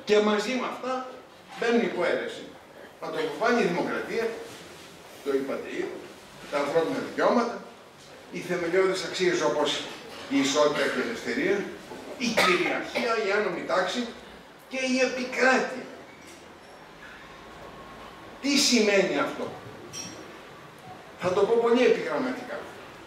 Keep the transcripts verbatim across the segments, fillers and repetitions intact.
Και μαζί με αυτά μπαίνουν υπό αίρεση. Να το υποφάνει η δημοκρατία, το είπατε ήδη, τα ανθρώπινα δικαιώματα, οι θεμελιώδεις αξίες όπως η ισότητα και η ελευθερία, η κυριαρχία, η άνομη τάξη και η επικράτεια. Τι σημαίνει αυτό? Θα το πω πολύ επιγραμματικά.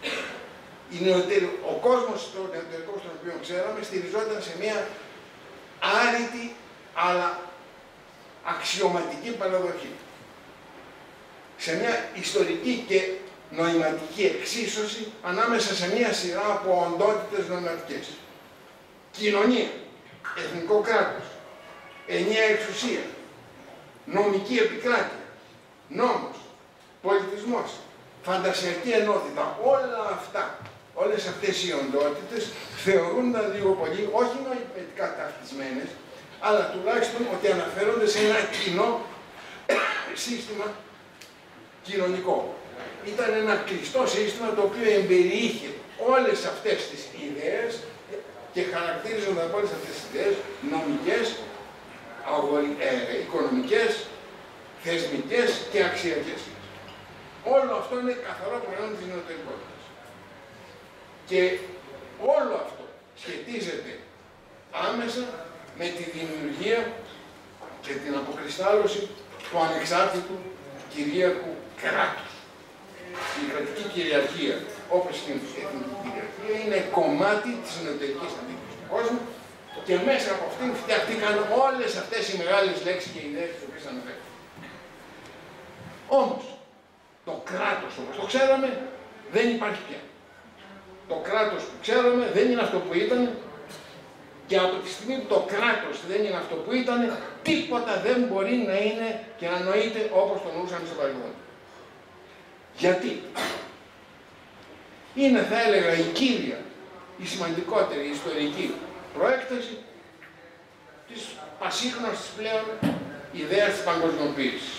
Ο κόσμος τον νεωτερικό στον οποίο ξέραμε στηριζόταν σε μια άρρητη αλλά αξιωματική παραδοχή. Σε μια ιστορική και νοηματική εξίσωση ανάμεσα σε μια σειρά από οντότητες νοηματικές. Κοινωνία, εθνικό κράτος, ενιαία εξουσία, νομική επικράτεια, νόμος, πολιτισμός, φαντασιακή ενότητα, όλα αυτά, όλες αυτές οι οντότητες θεωρούνταν λίγο πολύ, όχι νοηματικά ταυτισμένες, αλλά τουλάχιστον ότι αναφέρονται σε ένα κοινό σύστημα κοινωνικό. Ήταν ένα κλειστό σύστημα το οποίο εμπεριείχε όλες αυτές τις ιδέες και χαρακτήριζονταν από όλες αυτές τις ιδέες νομικές, ε, οικονομικές, θεσμικές και αξιακές. Όλο αυτό είναι καθαρό προϊόν της νεωτερικότητας. Και όλο αυτό σχετίζεται άμεσα με τη δημιουργία και την αποκριστάλλωση του ανεξάρτητου κυρίαρχου κράτους. Η κρατική κυριαρχία, όπως και η εθνική κυριαρχία, είναι κομμάτι της νεωτερικής αντίληψης του κόσμου και μέσα από αυτήν φτιαχτήκαν όλες αυτές οι μεγάλες λέξεις και ιδέες τις οποίες αναφέρω. Όμως, το κράτος όπως το ξέραμε δεν υπάρχει πια. Το κράτος που ξέραμε δεν είναι αυτό που ήταν και από τη στιγμή που το κράτος δεν είναι αυτό που ήταν, τίποτα δεν μπορεί να είναι και να νοείται όπως το νοούσαμε στο παρελθόν. Γιατί? Είναι, θα έλεγα, η κύρια, η σημαντικότερη ιστορική προέκταση της πασίγνωστης πλέον ιδέας της παγκοσμιοποίησης.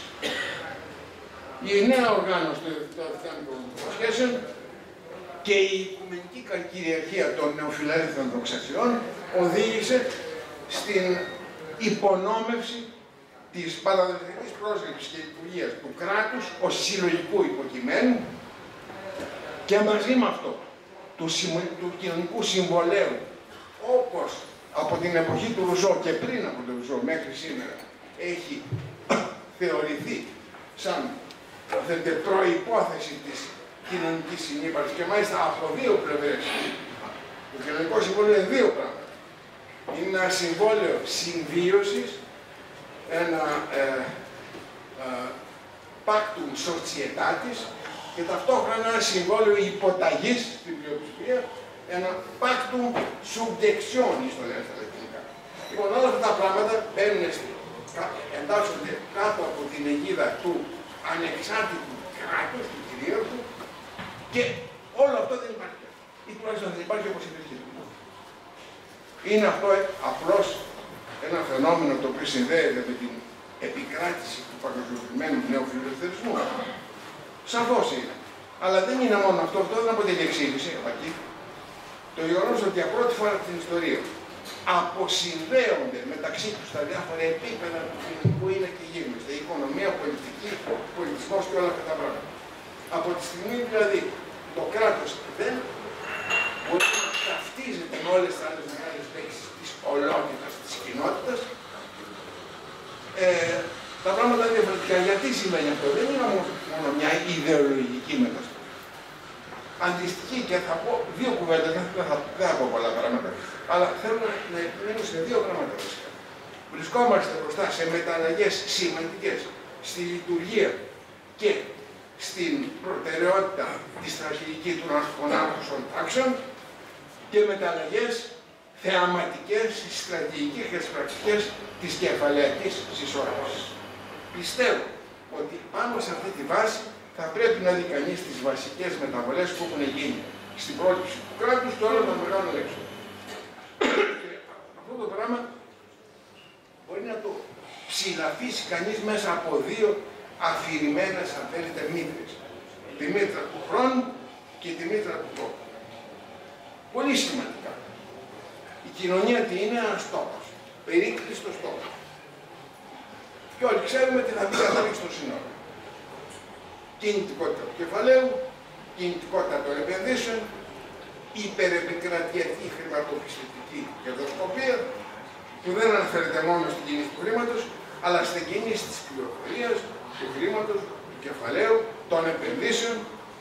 Η νέα οργάνωση των εθνικών σχέσεων και η οικουμενική κυριαρχία των νεοφιλελεύθερων δοξασιών οδήγησε στην υπονόμευση της παραδοσιακής πρόσληψης και λειτουργίας του κράτους ως συλλογικού υποκειμένου και μαζί με αυτό του, του κοινωνικού συμβολέου, όπως από την εποχή του Ρουζό και πριν από τον Ρουζό μέχρι σήμερα έχει θεωρηθεί σαν προϋπόθεση της κοινωνικής συνύπαρξης και μάλιστα από δύο πλευρές. Το κοινωνικό συμβόλαιο είναι δύο πράγματα. Είναι ένα συμβόλαιο συμβίωσης, ένα ε, ε, pactum societatis και ταυτόχρονα ένα συμβόλαιο υποταγής στην πλειοψηφία, ένα pactum subjectionis, το λένε στα λατινικά. Λοιπόν, όλα αυτά τα πράγματα μπαίνουν, εντάσσονται κάτω από την αιγίδα του ανεξάρτητου κράτους, του κυρίαρχου, και όλο αυτό δεν υπάρχει. Ή τουλάχιστον δεν υπάρχει όπως υπήρχε. Είναι αυτό απλώς ένα φαινόμενο το οποίο συνδέεται με την επικράτηση του παγκοσμιοποιημένου νεοφιλελευθερισμού. Σαφώς είναι. Αλλά δεν είναι μόνο αυτό, αυτό δεν αποτελεί εξήγηση από εκεί. Το γεγονός ότι για πρώτη φορά στην ιστορία αποσυνδέονται μεταξύ τους τα διάφορα επίπεδα του κοινωνικού είναι και γίγνεστα. Η οικονομία, πολιτική, πολιτισμός και όλα αυτά τα πράγματα. Από τη στιγμή δηλαδή το κράτος δεν μπορεί να ταυτίζεται με όλες τις άλλες μεγάλες λέξεις της ολότητας, της κοινότητας, ε, τα πράγματα είναι διαφορετικά. Γιατί σημαίνει αυτό? Δεν είναι μόνο μια ιδεολογική μεταστροφή. Αντιστοιχεί και θα πω δύο κουβέντες, δεν θα, δεν θα πω πολλά πράγματα, αλλά θέλω να επιμείνω σε δύο πράγματα βασικά. Βρισκόμαστε μπροστά σε μεταλλαγές σημαντικές στη λειτουργία και στην προτεραιότητα τη στρατηγική των άρχουσων τάξεων και μεταλλαγές θεαματικές στις στρατηγικές και στις πρακτικές της κεφαλαιακής συσσόρευσης. Πιστεύω ότι πάνω σε αυτή τη βάση θα πρέπει να δει κανείς τις βασικές μεταβολές που έχουν γίνει στην πρόληψη του κράτους και όλων των μεγάλων έξοδων. Αυτό το πράγμα μπορεί να το ψηλαφίσει κανείς μέσα από δύο αφηρημένες, αν θέλετε, μήτρες. Τη μήτρα του χρόνου και τη μήτρα του τόπου. Πολύ σημαντικά. Η κοινωνία τι είναι? Ένας τόπος. Περίκλειστος τόπος. Και όλοι ξέρουμε τι θα βγει κατάληξη στο σύνολο. Κινητικότητα του κεφαλαίου, κινητικότητα των επενδύσεων, υπερεπικρατειακή χρηματοπιστωτική κερδοσκοπία, που δεν αναφέρεται μόνο στην κίνηση του χρήματος, αλλά στην κίνηση της πληροφορίας, του χρήματος, του κεφαλαίου, των επενδύσεων.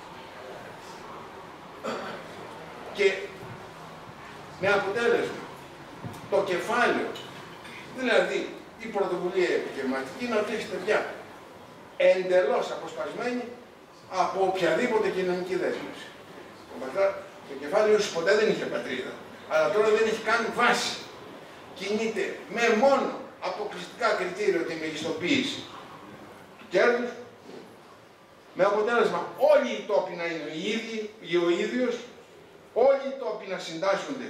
Και με αποτέλεσμα το κεφάλαιο, δηλαδή η πρωτοβουλία επιχειρηματική, να βρίσκεται πια εντελώς αποσπασμένη από οποιαδήποτε κοινωνική δέσμευση. Το κεφάλαιο ίσως ποτέ δεν είχε πατρίδα, αλλά τώρα δεν έχει καν βάση. Κινείται με μόνο αποκλειστικά κριτήριο τη μεγιστοποίηση του κέρδους, με αποτέλεσμα όλοι οι τόποι να είναι οι ίδιοι, ο ίδιος, όλοι οι τόποι να συντάσσονται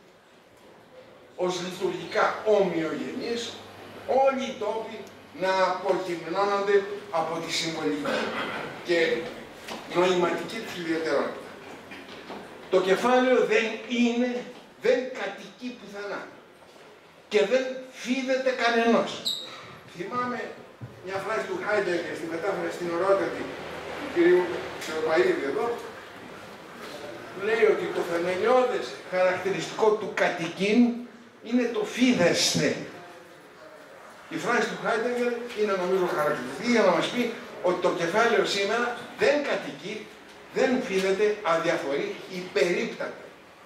ως λειτουργικά ομοιογενείς, όλοι οι τόποι να αποκειμενώνονται από τη συμβολική και νοηματική τους ιδιαιτερότητα. Το κεφάλαιο δεν είναι, δεν κατοικεί πουθενά και δεν φίδεται κανενός. Θυμάμαι μια φράση του Χάιντεγκερ στη μετάφραση στην ορότατη του κυρίου Ξεροπαΐδη εδώ, λέει ότι το θεμελιώδες χαρακτηριστικό του κατοικήν είναι το φίδεσθε. Η φράση του Χάιντεγκερ είναι νομίζω χαρακτηριστική για να μας πει ότι το κεφάλαιο σήμερα δεν κατοικεί, δεν φίδεται, αδιαφορεί, υπερίπταται.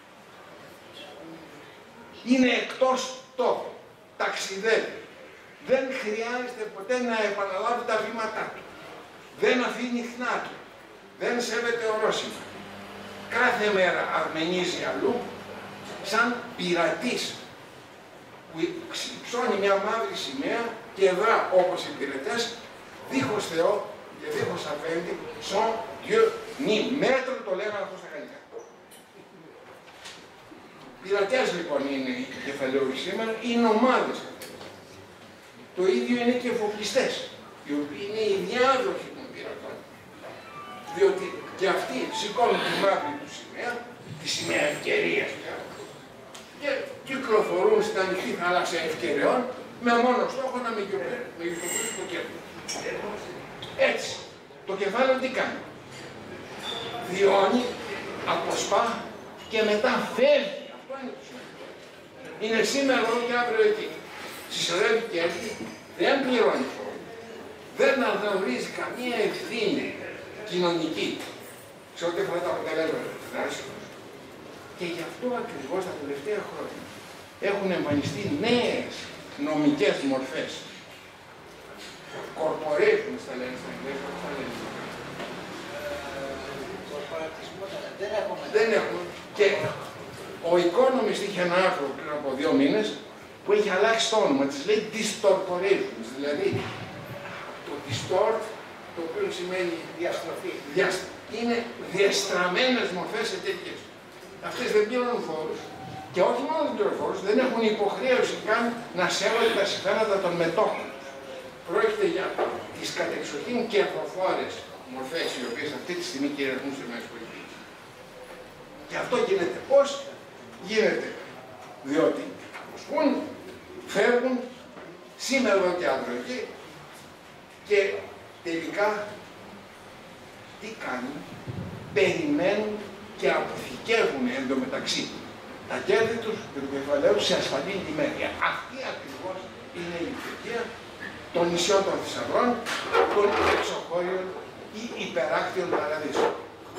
Είναι εκτός τόπου, ταξιδεύει. Δεν χρειάζεται ποτέ να επαναλάβει τα βήματά του. Δεν αφήνει χνάτου. Δεν σέβεται ορόσημα. Κάθε μέρα αρμενίζει αλλού, σαν πειρατής που ψώνει μια μαύρη σημαία και δρά όπως οι πειρατές, δίχως Θεό και δίχως αφέντη, σαν Dieu ni μέτρο, το λέγανε αυτό στα γαλλικά. Πειρατές λοιπόν είναι οι κεφαλαίοι σήμερα, είναι ομάδες. Το ίδιο είναι και εφοπλιστές, οι οποίοι είναι οι διάδοχοι των πειρατών. Διότι και αυτοί σηκώνουν τη μαύρη του σημαία, τη σημαία ευκαιρίας πια, και κυκλοφορούν στην ανοιχτή θάλασσα ευκαιριών με μόνο στόχο να μεγιστοποιήσουν το κέρδος. Έτσι, το κεφάλαιο τι κάνει? Διώνει, αποσπά και μετά φεύγει. Αυτό είναι το σημαντικό. Είναι σήμερα εδώ και αύριο εκεί. Συσσωρεύει κέρδη, δεν πληρώνει φόρο. Δεν αναγνωρίζει καμία ευθύνη κοινωνική σε ό,τι αφορά τα αποτελέσματα της δράσης. Και γι' αυτό ακριβώς τα τελευταία χρόνια έχουν εμφανιστεί νέες νομικές μορφές. Corporations τα λένε στα αγγλικά, πώς τα λένε. Δεν έχουμε. Και ο Economist είχε ένα άρθρο πριν από δύο μήνες που έχει αλλάξει το όνομα της, λέει distorporations, δηλαδή το distort, το οποίο σημαίνει διαστροφή. Διαστροφή. Είναι διαστραμμένες μορφές εταιρείες. Αυτές δεν πληρώνουν φόρους και όχι μόνο δεν πληρώνουν φόρους, δεν έχουν υποχρέωση καν να σέβονται τα συμφέροντα των μετόχων. Πρόκειται για τις κατεξοχήν κερδοφόρες μορφές οι οποίες αυτή τη στιγμή κυριαρχούν στις ΗΠΑ. Και αυτό γίνεται πώς? Γίνεται διότι αποσπούν, φεύγουν, σήμερα εδώ και αύριο εκεί και τελικά τι κάνουν? Περιμένουν και αποθηκεύουν εντωμεταξύ τα κέρδη τους και του κεφαλαίου σε ασφαλή ημέρια. Αυτή ακριβώς είναι η λειτουργία των νησιών των θησαυρών, των εξωχώριων ή υπεράκτιων παραδείσων.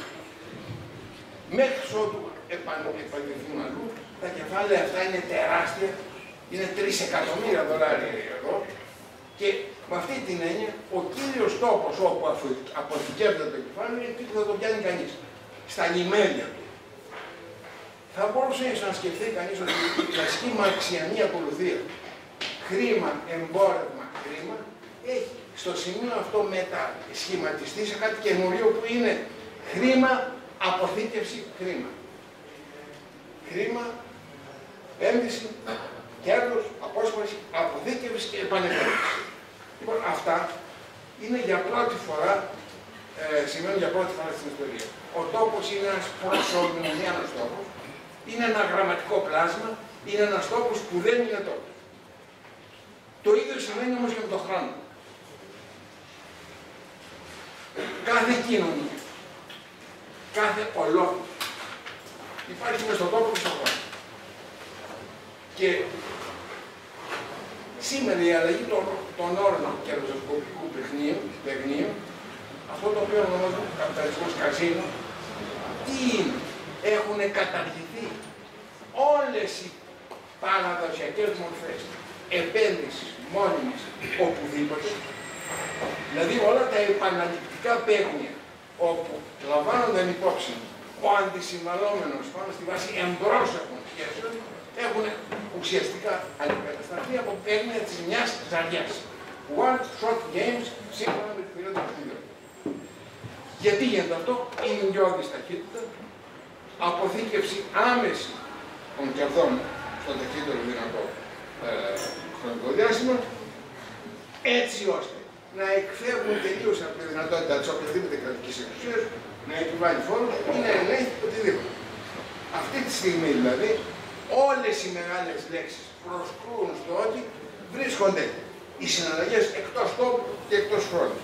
Μέχρι ότου επανδεθούν αλλού, τα κεφάλαια αυτά είναι τεράστια, είναι τρεις εκατομμύρια δολάρια εδώ, και με αυτή την έννοια ο κύριος τόπος όπου αποθηκεύεται το κεφάλαιο είναι εκεί που θα το πιάνει κανείς. Στα λιμέρια του. Θα μπορούσε να σκεφτεί κανείς ότι η κλασική μαρξιανή ακολουθία χρήμα, εμπόρευμα, χρήμα έχει στο σημείο αυτό μετασχηματιστεί σε κάτι καινούριο που είναι χρήμα, αποθήκευση, χρήμα. Χρήμα, επένδυση, κέρδος, απόσπαση, αποθήκευση και επανεπένδυση. Λοιπόν, αυτά είναι για πρώτη φορά, ε, σημαίνουν για πρώτη φορά στην ιστορία. Ο τόπος είναι ένας προσωρινωμένος τόπος, είναι ένα γραμματικό πλάσμα, είναι ένας τόπος που δεν είναι τόπος. Το ίδιο σημαίνει όμως και με τον χρόνο. κάθε κοινωνία, κάθε ολόκληρο, υπάρχει μες στον τόπο και στον χρόνο. Και σήμερα η αλλαγή των, των όρων του κερδοσκοπικού παιχνίου, αυτό το οποίο ονομάζουμε καπιταλισμός καζίνο, τι είναι? Έχουν καταργηθεί όλες οι παραδοσιακές μορφές επένδυσης μόνιμης οπουδήποτε, δηλαδή όλα τα επαναληπτικά παίγνια όπου λαμβάνονταν υπόψη ο αντισυμβαλόμενος πάνω στη βάση εμπρόσωπων σχέσεων έχουν ουσιαστικά αντικατασταθεί από παίγνια της μιας ζαριάς. One shot games σύμφωνα με τη φιλότητα του ιδιότητα. Γιατί γίνεται αυτό? Η ηλιώδης ταχύτητα, αποθήκευση άμεση των κερδών στο ταχύτερο δυνατό ε, χρονικό διάστημα, έτσι ώστε να εκφεύγουν τελείως από τη δυνατότητα της οποιασδήποτε κρατικής εξουσίας να επιβάλλει φόρο ή να ελέγχει οτιδήποτε. Αυτή τη στιγμή δηλαδή όλες οι μεγάλες λέξεις προσκρούν στο ότι βρίσκονται οι συναλλαγές εκτός τόπου και εκτός χρόνου.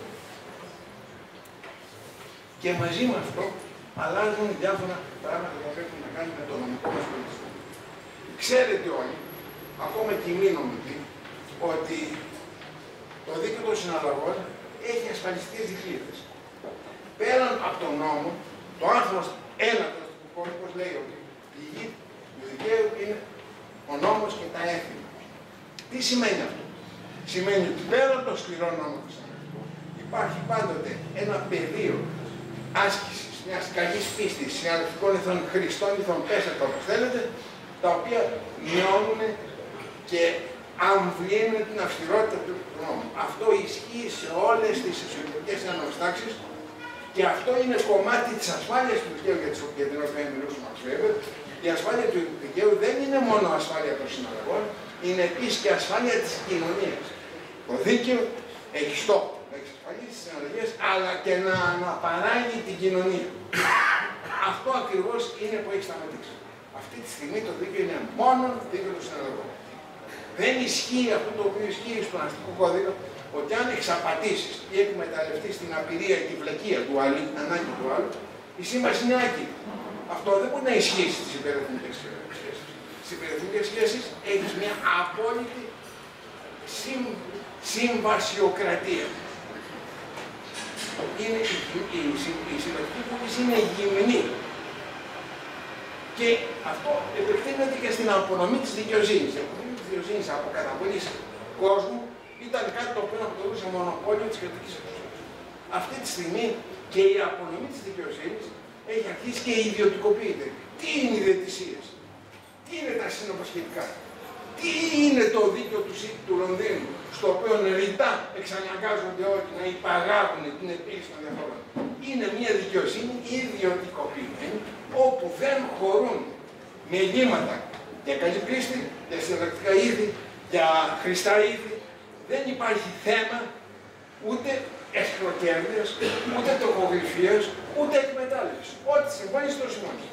Και μαζί με αυτό αλλάζουν διάφορα πράγματα που έχουν να κάνουν με το νομικό μας πολιτισμό. Ξέρετε όλοι, ακόμα και οι μη νομικοί, ότι το δίκαιο των συναλλαγών έχει ασφαλιστικές δικλείδες. Πέραν από τον νόμο, το άρθρο ένα του κώδικος λέει ότι η γη του δικαίου είναι ο νόμος και τα έθιμα. Τι σημαίνει αυτό? Σημαίνει ότι πέραν των σκληρών νόμων του συναλλαγού υπάρχει πάντοτε ένα πεδίο άσκησης μιας καλής πίστης συναλλακτικών ηθών, χρηστών ηθών, πέστε το όπως θέλετε, τα οποία μειώνουν και αμβλύνουν την αυστηρότητα του νόμου. Αυτό ισχύει σε όλες τις εσωτερικές ένωμες τάξεις και αυτό είναι κομμάτι της ασφάλειας του δικαίου για την οποία μιλούσαμε βέβαια. Η ασφάλεια του δικαίου δεν είναι μόνο ασφάλεια των συναλλαγών, είναι επίσης και ασφάλεια της κοινωνίας. Το δίκαιο έχει στόχο να εξασφαλίσει τις συναλλαγές, αλλά και να αναπαράγει την κοινωνία. Αυτό ακριβώς είναι που έχει σταματήσει. Αυτή τη στιγμή το δίκαιο είναι μόνο δίκαιο των συναλλαγών. Δεν ισχύει αυτό το οποίο ισχύει στον αστικό κώδικα, ότι αν εξαπατήσεις ή εκμεταλλευτείς την απειρία ή την βλακεία του άλλου, την ανάγκη του άλλου, η σύμβαση είναι άκυρη. Αυτό δεν μπορεί να ισχύσει στις υπερεθνικές σχέσεις. Στις υπερεθνικές σχέσεις έχεις μια απόλυτη συμ... συμβασιοκρατία. Είναι, η, η, η, η συμβατική πώληση είναι γυμνή. Και αυτό επεκτείνεται και στην απονομή της δικαιοσύνης. Η απονομή της δικαιοσύνης από καταπολής κόσμου ήταν κάτι το οποίο αποτελούσε μονοπόλιο της κρατικής εξουσίας. Αυτή τη στιγμή και η απονομή της δικαιοσύνης έχει αρχίσει και ιδιωτικοποιείται. Τι είναι οι διαιτησίες, τι είναι τα συνοπασχετικά, τι είναι το δίκαιο του ΣΥΤ του Λονδίνου, στο οποίο ρητά εξαναγκάζονται όλοι να υπαγάγουν την επίλυση των διαφορών. Είναι μια δικαιοσύνη ιδιωτικοποιημένη, όπου δεν χωρούν με ελλείμματα για καλή πίστη, για συναλλακτικά είδη, για χρηστά είδη. Δεν υπάρχει θέμα ούτε εσχροκέρδειας, ούτε τροχογλυφίας, ούτε εκμετάλλευσης. Ό,τι συμβαίνει στο σημείο.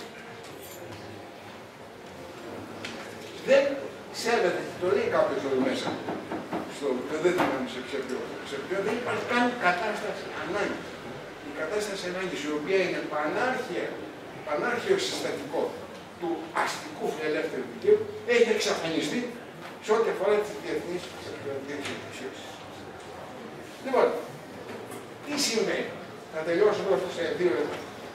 Δεν σέβεται, το λέει κάποιος εδώ μέσα, στο δεν θυμάμαι σε ποιο, δεν υπάρχει καν κατάσταση ανάγκης. Η κατάσταση ανάγκης, η οποία είναι πανάρχια, πανάρχιο συστατικό του αστικού φιλελεύθερου δικαίου, έχει εξαφανιστεί σε ό,τι αφορά τις διεθνείς εξουσίες. Λοιπόν, τι σημαίνει? Θα τελειώσω εδώ σε δύο λεπτά.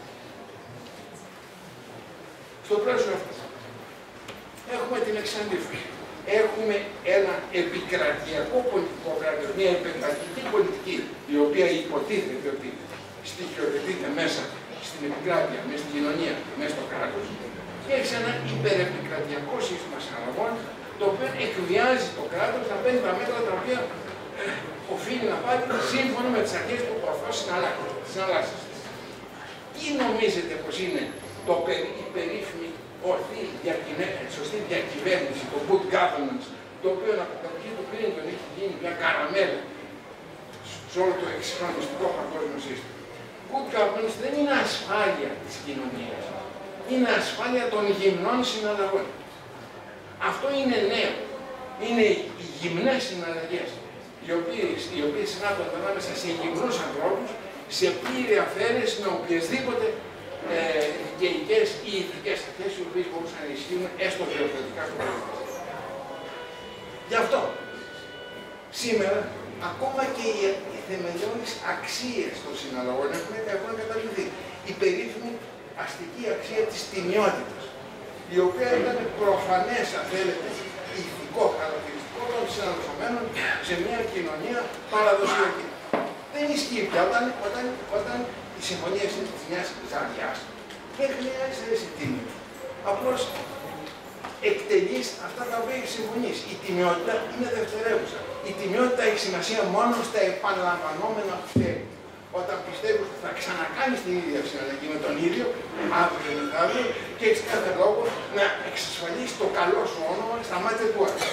Στο πλαίσιο αυτό έχουμε την εξαντλήφωση. Έχουμε ένα επικρατειακό πολιτικό κράτος, μια επικρατική πολιτική, η οποία υποτίθεται ότι στοιχειοθετείται μέσα στην επικράτεια, μέσα στην κοινωνία, μέσα στο κράτος, και έχει ένα υπερεπικρατειακό σύστημα συναλλαγών, το οποίο εκβιάζει το κράτος να παίρνει τα μέτρα τα οποία ε, οφείλει να πάρει σύμφωνα με τις αρχές που προωθούν συναλλάσσεις. Τι νομίζετε πως είναι το περί, η περίφημη ορθή σωστή διακυβέρνηση, το good governance, το οποίο από την αρχή του Κλίντον έχει γίνει μια καραμέλα σε όλο το εξυγχρονιστικό παγκόσμιο σύστημα. Good governance δεν είναι ασφάλεια της κοινωνίας. Είναι ασφάλεια των γυμνών συναλλαγών. Αυτό είναι νέο. Είναι οι γυμνές συναλλαγές, οι οποίες, οι οποίες συνάπτονται ανάμεσα σε γυμνούς ανθρώπους, σε πλήρη αφαίρεση με οποιασδήποτε ε, δικαιικές ή ηθικές αρχές οι οποίες μπορούσαν να ισχύουν έστω διαφορετικά στο παρελθόν. Γι' αυτό, σήμερα, ακόμα και οι, οι θεμελιώδεις αξίες των συναλλαγών έχουν, έχουν καταληφθεί. Η περίφημη αστική αξία της τιμιότητας, η οποία ήταν προφανές, αν θέλετε, ηθικό χαρακτηριστικό των συναλλασσομένων σε μια κοινωνία παραδοσιακή. Δεν ισχύει πια όταν, όταν, όταν οι συμφωνίες είναι της μιας ζαριάς. Δεν χρειάζεται εσύ τίμιο. Απλώς εκτελείς αυτά τα οποία έχει συμφωνήσει. Η τιμιότητα είναι δευτερεύουσα. Η τιμιότητα έχει σημασία μόνο στα επαναλαμβανόμενα που θέλει. Όταν πιστεύεις ότι θα ξανακάνεις την ίδια συναλλαγή με τον ίδιο, αύριο ή μεθαύριο, και έχεις κάθε λόγο να εξασφαλίσεις το καλό σου όνομα στα μάτια του άλλου.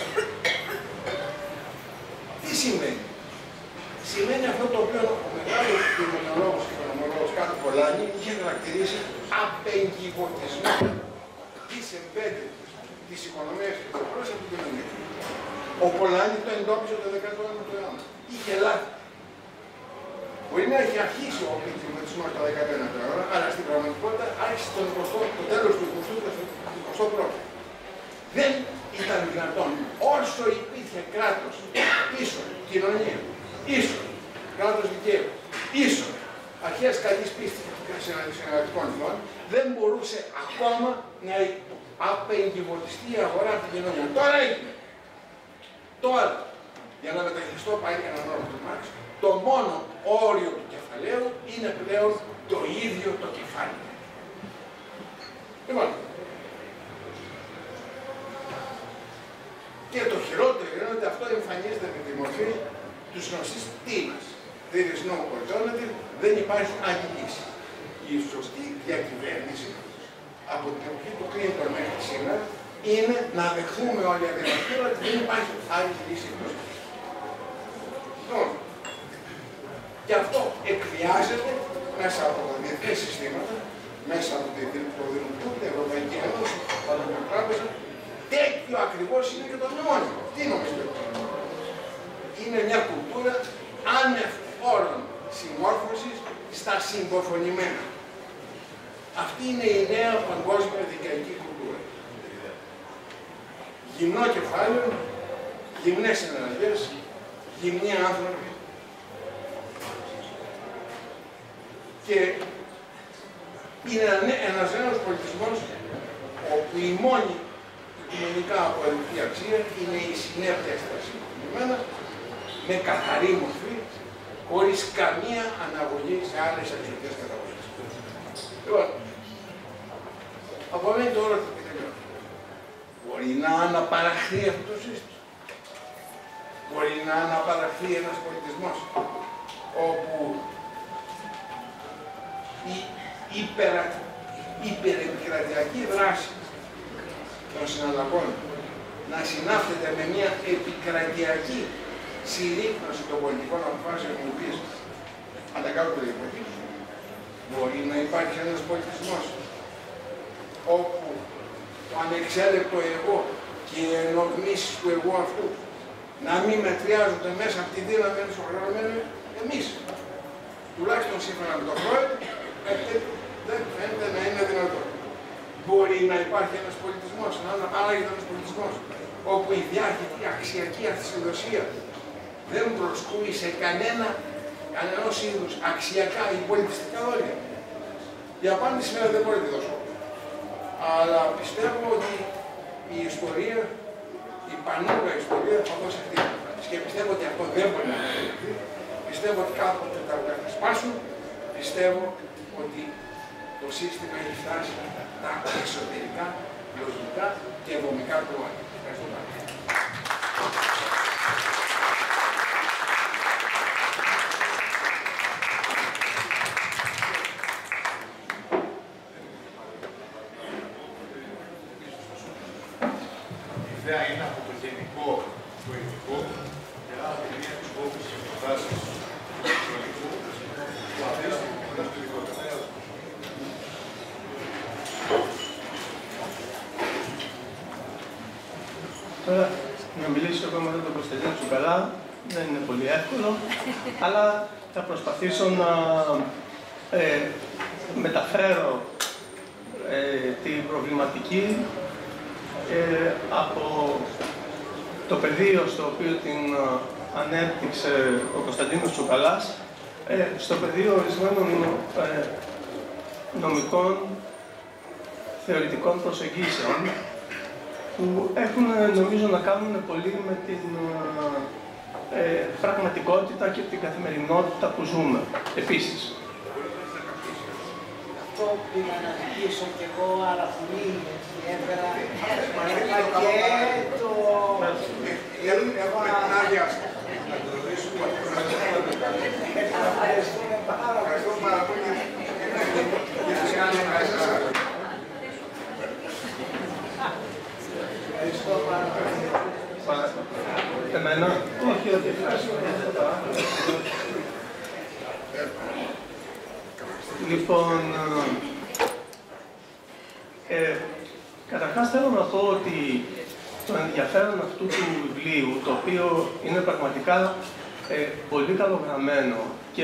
Τι σημαίνει? Σημαίνει αυτό το οποίο ο μεγάλος κοινωνιολόγος και οικονομολόγος Κάτω Πολάνη είχε χαρακτηρίσει απεγγιγωτισμό της embedded της οικονομίας και της χώρας από την κοινωνία. Ο Πολάνη το εντόπισε το δέκατο ένατο αιώνα. Είχε λάθη. Μπορεί να έχει αρχίσει ο εγκληματισμός το δέκατο ένατο αιώνα, αλλά στην πραγματικότητα άρχισε τον εικοστό, το τέλος του εικοστού και του εικοστού πρώτου. Δεν ήταν δυνατόν όσο υπήρχε κράτος, ίσον, κοινωνία, ίσον, κράτος δικαίου, ίσον, αρχές καλής πίστης και συνεργατικών ιδών, δεν μπορούσε ακόμα να απεγγιγωτιστεί η αγορά από την κοινωνία. Τώρα έγινε. Τώρα, για να μεταχειριστώ πάλι έναν όρο του Μάρξ, το μόνο όριο του κεφαλαίου είναι πλέον το ίδιο το κεφάλαιο. Λοιπόν, και το χειρότερο είναι ότι αυτό εμφανίζεται με τη μορφή του γνωστής τίμας. There is no alternative, δεν υπάρχει άλλη λύση. Η σωστή διακυβέρνηση από την εποχή του Κλίντον μέχρι σήμερα είναι να δεχθούμε όλοι αδυνατοί ότι δεν υπάρχει άλλη λύση εκτός. Λοιπόν, και αυτό εκβιάζεται μέσα από τα διεθνή συστήματα, μέσα από το Δημοτικό, την Ευρωπαϊκή Ένωση, την Παγκόσμια Τράπεζα. Τέτοιο ακριβώς είναι και το μνημόνιο. Τι νομίζετε? Είναι μια κουλτούρα άνευ όρων συμμόρφωσης στα συμποφωνημένα. Αυτή είναι η νέα παγκόσμια δικαϊκή κουλτούρα. Γυμνό κεφάλαιο, γυμνές εναλλαγές, γυμνοί άνθρωποι. Και είναι ένας νέος πολιτισμός όπου η μόνη κοινωνικά αποδεκτή αξία είναι η συνέπεια στα συγκεκριμένα, με καθαρή μορφή, χωρίς καμία αναβολή σε άλλες αξιωτικές καταβολές. Λοιπόν, απομένει τώρα το τελειώνει. Μπορεί να αναπαραχθεί αυτό το σύστημα. Μπορεί να αναπαραχθεί ένας πολιτισμός όπου η υπερα, υπερεπικρατειακή δράση των συναλλαγών να συνάφτεται με μια επικρατειακή συρρήκνωση των πολιτικών αποφάσεων οι οποίες ανακάλυπτουν την εποχή. Μπορεί να υπάρχει ένας πολιτισμός όπου το ανεξέλεκτο εγώ και οι ενορμήσεις του εγώ αυτού να μην μετριάζονται μέσα από τη δύναμη ενός οργανωμένου εμείς. Τουλάχιστον σύμφωνα με τον Φρόιντ, δεν φαίνεται να είναι δυνατόν. Μπορεί να υπάρχει ένας πολιτισμός, να αναπαράγεται ένας πολιτισμός, όπου η διάχυτη αξιακή αυτοσυδοσία δεν προσκούει σε κανένα, κανένας είδους αξιακά ή πολιτιστικά όρια. Η απάντηση σήμερα δεν μπορεί να τη δώσω. Αλλά πιστεύω ότι η ιστορία, η πανούργα ιστορία θα δώσει αυτή την απάντηση. Και πιστεύω ότι αυτό δεν μπορεί να γίνει. Πιστεύω ότι κάποτε τα ουρά θα σπάσουν. Πιστεύω ότι το σύστημα έχει φτάσει τα εσωτερικά, λογικά και δομικά του όρια. Ευχαριστώ πάρα πολύ. Η ιδέα είναι από το γενικό στο ειδικό και από τη μία της πόλης της προτάσεις του ειδικού που αντίστοιχο μετά στο ειδικότερο. Τώρα, να μιλήσω εγώ μετά τον Κωνσταντίνο Τσουκαλά δεν είναι πολύ εύκολο, αλλά θα προσπαθήσω να ε, μεταφέρω ε, την προβληματική ε, από το πεδίο στο οποίο την ανέπτυξε ο Κωνσταντίνος Τσουκαλάς, ε, στο πεδίο ορισμένων ε, νομικών θεωρητικών προσεγγίσεων που έχουν, νομίζω, να κάνουν πολύ με την ε, πραγματικότητα και την καθημερινότητα που ζούμε. Επίσης. Αυτό πήγα να ζητήσω κι εγώ, αλλά πολύ έβγαλα ένα πακέτο. Εγώ με την άδεια. Ευχαριστούμε πάρα πολύ. Ευχαριστώ πάρα πολύ. Εμένα, όχι, όχι, ευχαριστώ. Λοιπόν, ε, καταρχάς θέλω να πω ότι το ενδιαφέρον αυτού του βιβλίου, το οποίο είναι πραγματικά ε, πολύ καλογραμμένο και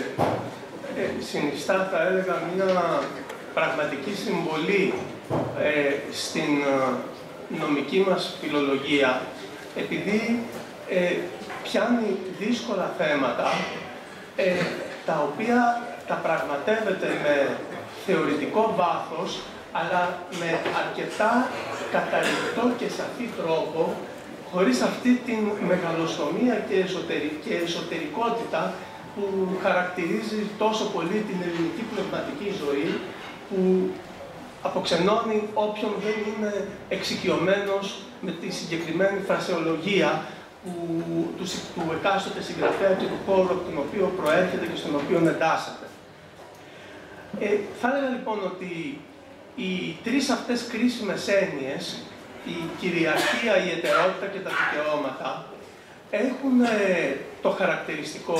ε, συνιστά, θα έλεγα, μια πραγματική συμβολή ε, στην ε, νομική μας φιλολογία, επειδή ε, πιάνει δύσκολα θέματα, ε, τα οποία τα πραγματεύεται με θεωρητικό βάθος, αλλά με αρκετά καταληκτό και σαφή τρόπο, χωρίς αυτή την μεγαλοστομία και, εσωτερική, και εσωτερικότητα που χαρακτηρίζει τόσο πολύ την ελληνική πνευματική ζωή, που αποξενώνει όποιον δεν είναι εξοικειωμένος με τη συγκεκριμένη φρασεολογία που, του, του εκάστοτε συγγραφέα και του χώρου από τον οποίο προέρχεται και στον οποίο εντάσσεται. Ε, θα έλεγα λοιπόν ότι οι τρεις αυτές κρίσιμες έννοιες, η κυριαρχία, η εταιρότητα και τα δικαιώματα, έχουν ε, το χαρακτηριστικό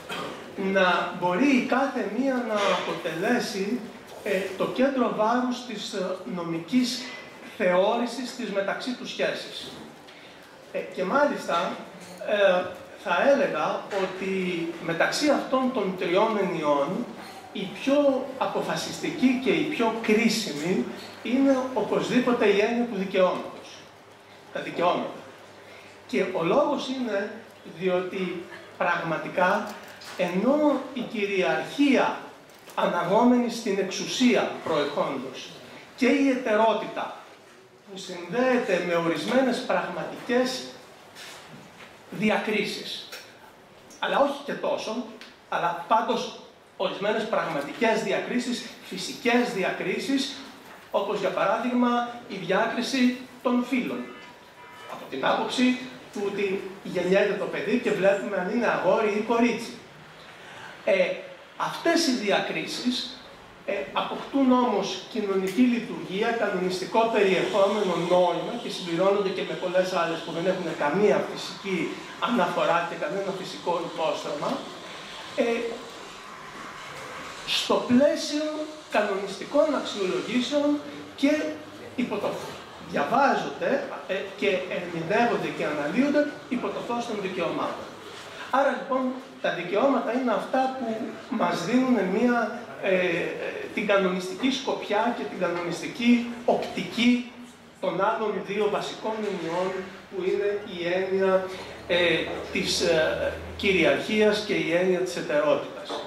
να μπορεί η κάθε μία να αποτελέσει ε, το κέντρο βάρους της νομικής θεώρησης της μεταξύ τους σχέσης. Ε, και μάλιστα ε, θα έλεγα ότι μεταξύ αυτών των τριών εννοιών η πιο αποφασιστική και η πιο κρίσιμη είναι οπωσδήποτε η έννοια του δικαιώματος. Τα δικαιώματα. Και ο λόγος είναι διότι πραγματικά ενώ η κυριαρχία αναγόμενη στην εξουσία προεχόντως και η εταιρότητα που συνδέεται με ορισμένες πραγματικές διακρίσεις, αλλά όχι και τόσο, αλλά πάντως ορισμένες πραγματικές διακρίσεις, φυσικές διακρίσεις, όπως για παράδειγμα η διάκριση των φύλων. Από την άποψη του ότι γεννιέται το παιδί και βλέπουμε αν είναι αγόρι ή κορίτσι. Ε, αυτές οι διακρίσεις ε, αποκτούν όμως κοινωνική λειτουργία, κανονιστικό περιεχόμενο, νόημα και συμπληρώνονται και με πολλές άλλες που δεν έχουν καμία φυσική αναφορά και κανένα φυσικό υπόστρωμα, ε, στο πλαίσιο κανονιστικών αξιολογήσεων και υπό το διαβάζονται ε, και ερμηνεύονται και αναλύονται υπό το φως των δικαιωμάτων. Άρα λοιπόν τα δικαιώματα είναι αυτά που μας δίνουν μια, ε, την κανονιστική σκοπιά και την κανονιστική οπτική των άλλων δύο βασικών εννοιών που είναι η έννοια ε, της ε, κυριαρχίας και η έννοια της εταιρότητας.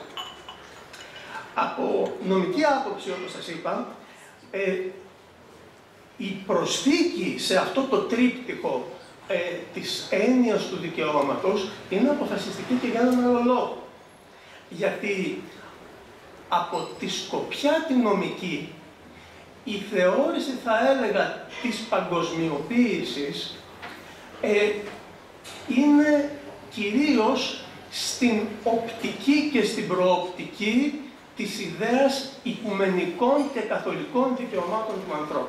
Από νομική άποψη, όπως σας είπα, ε, η προσθήκη σε αυτό το τρίπτυχο ε, της έννοιας του δικαιώματος είναι αποφασιστική και για έναν άλλο λόγο. Γιατί από τη σκοπιά τη νομική, η θεώρηση, θα έλεγα, της παγκοσμιοποίησης ε, είναι κυρίως στην οπτική και στην προοπτική της ιδέας οικουμενικών και καθολικών δικαιωμάτων του ανθρώπου.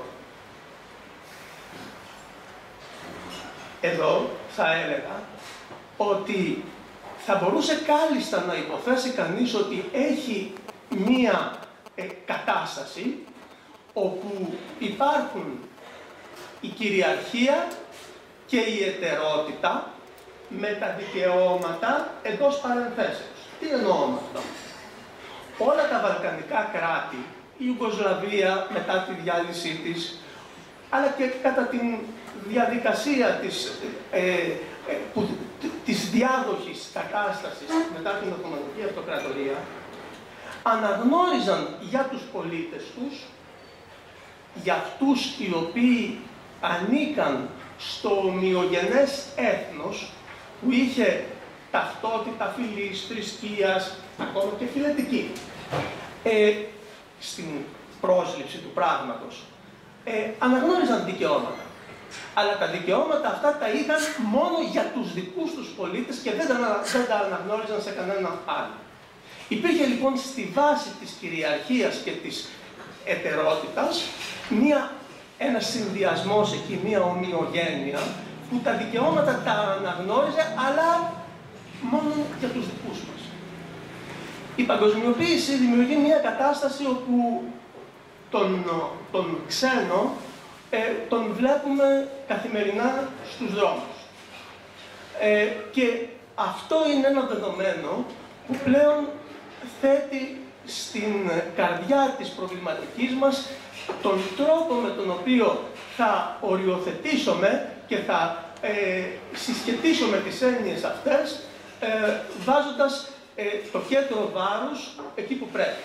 Εδώ θα έλεγα ότι θα μπορούσε κάλλιστα να υποθέσει κανείς ότι έχει μία ε, κατάσταση όπου υπάρχουν η κυριαρχία και η εταιρότητα με τα δικαιώματα εντός παρενθέσεως. Τι εννοώ με αυτό? Όλα τα βαλκανικά κράτη, η Ιουγκοσλαβία μετά τη διάλυσή της, αλλά και κατά τη διαδικασία της, ε, ε, που, της διάδοχης κατάστασης μετά την Οθωμανική Αυτοκρατορία, αναγνώριζαν για τους πολίτες τους, για αυτούς οι οποίοι ανήκαν στο ομοιογενές έθνος που είχε ταυτότητα φυλής, θρησκείας, ακόμα και φιλετική, ε, στην πρόσληψη του πράγματος. Ε, αναγνώριζαν δικαιώματα. Αλλά τα δικαιώματα αυτά τα είχαν μόνο για τους δικούς τους πολίτες και δεν τα, δεν τα αναγνώριζαν σε κανέναν άλλο. Υπήρχε λοιπόν στη βάση της κυριαρχίας και της ετερότητας μία, ένας συνδυασμός εκεί, μία ομοιογένεια, που τα δικαιώματα τα αναγνώριζε, αλλά μόνο για τους δικούς μας. Η παγκοσμιοποίηση δημιουργεί μία κατάσταση όπου τον, τον ξένο ε, τον βλέπουμε καθημερινά στους δρόμους. Ε, και αυτό είναι ένα δεδομένο που πλέον θέτει στην καρδιά της προβληματικής μας τον τρόπο με τον οποίο θα οριοθετήσουμε και θα ε, συσχετίσουμε τις έννοιες αυτές, ε, βάζοντας ε, το κέντρο βάρους εκεί που πρέπει.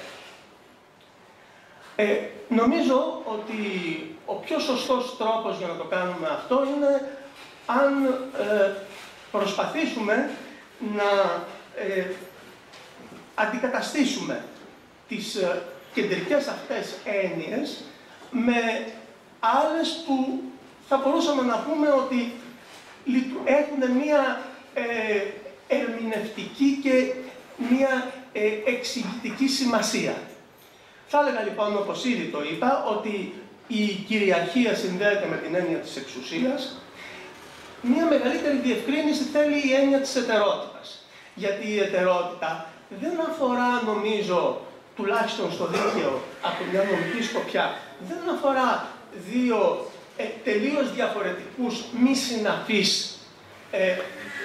Ε, νομίζω ότι ο πιο σωστός τρόπος για να το κάνουμε αυτό είναι αν ε, προσπαθήσουμε να ε, αντικαταστήσουμε τις ε, κεντρικές αυτές έννοιες με άλλες που θα μπορούσαμε να πούμε ότι έχουν μία ε, ερμηνευτική και μία ε, εξηγητική σημασία. Θα έλεγα λοιπόν, όπως ήδη το είπα, ότι η κυριαρχία συνδέεται με την έννοια της εξουσίας. Μία μεγαλύτερη διευκρίνηση θέλει η έννοια της ετερότητας. Γιατί η ετερότητα δεν αφορά, νομίζω, τουλάχιστον στο δίκαιο, από μια νομική σκοπιά, δεν αφορά δύο ε, τελείως διαφορετικούς, μη συναφείς ε,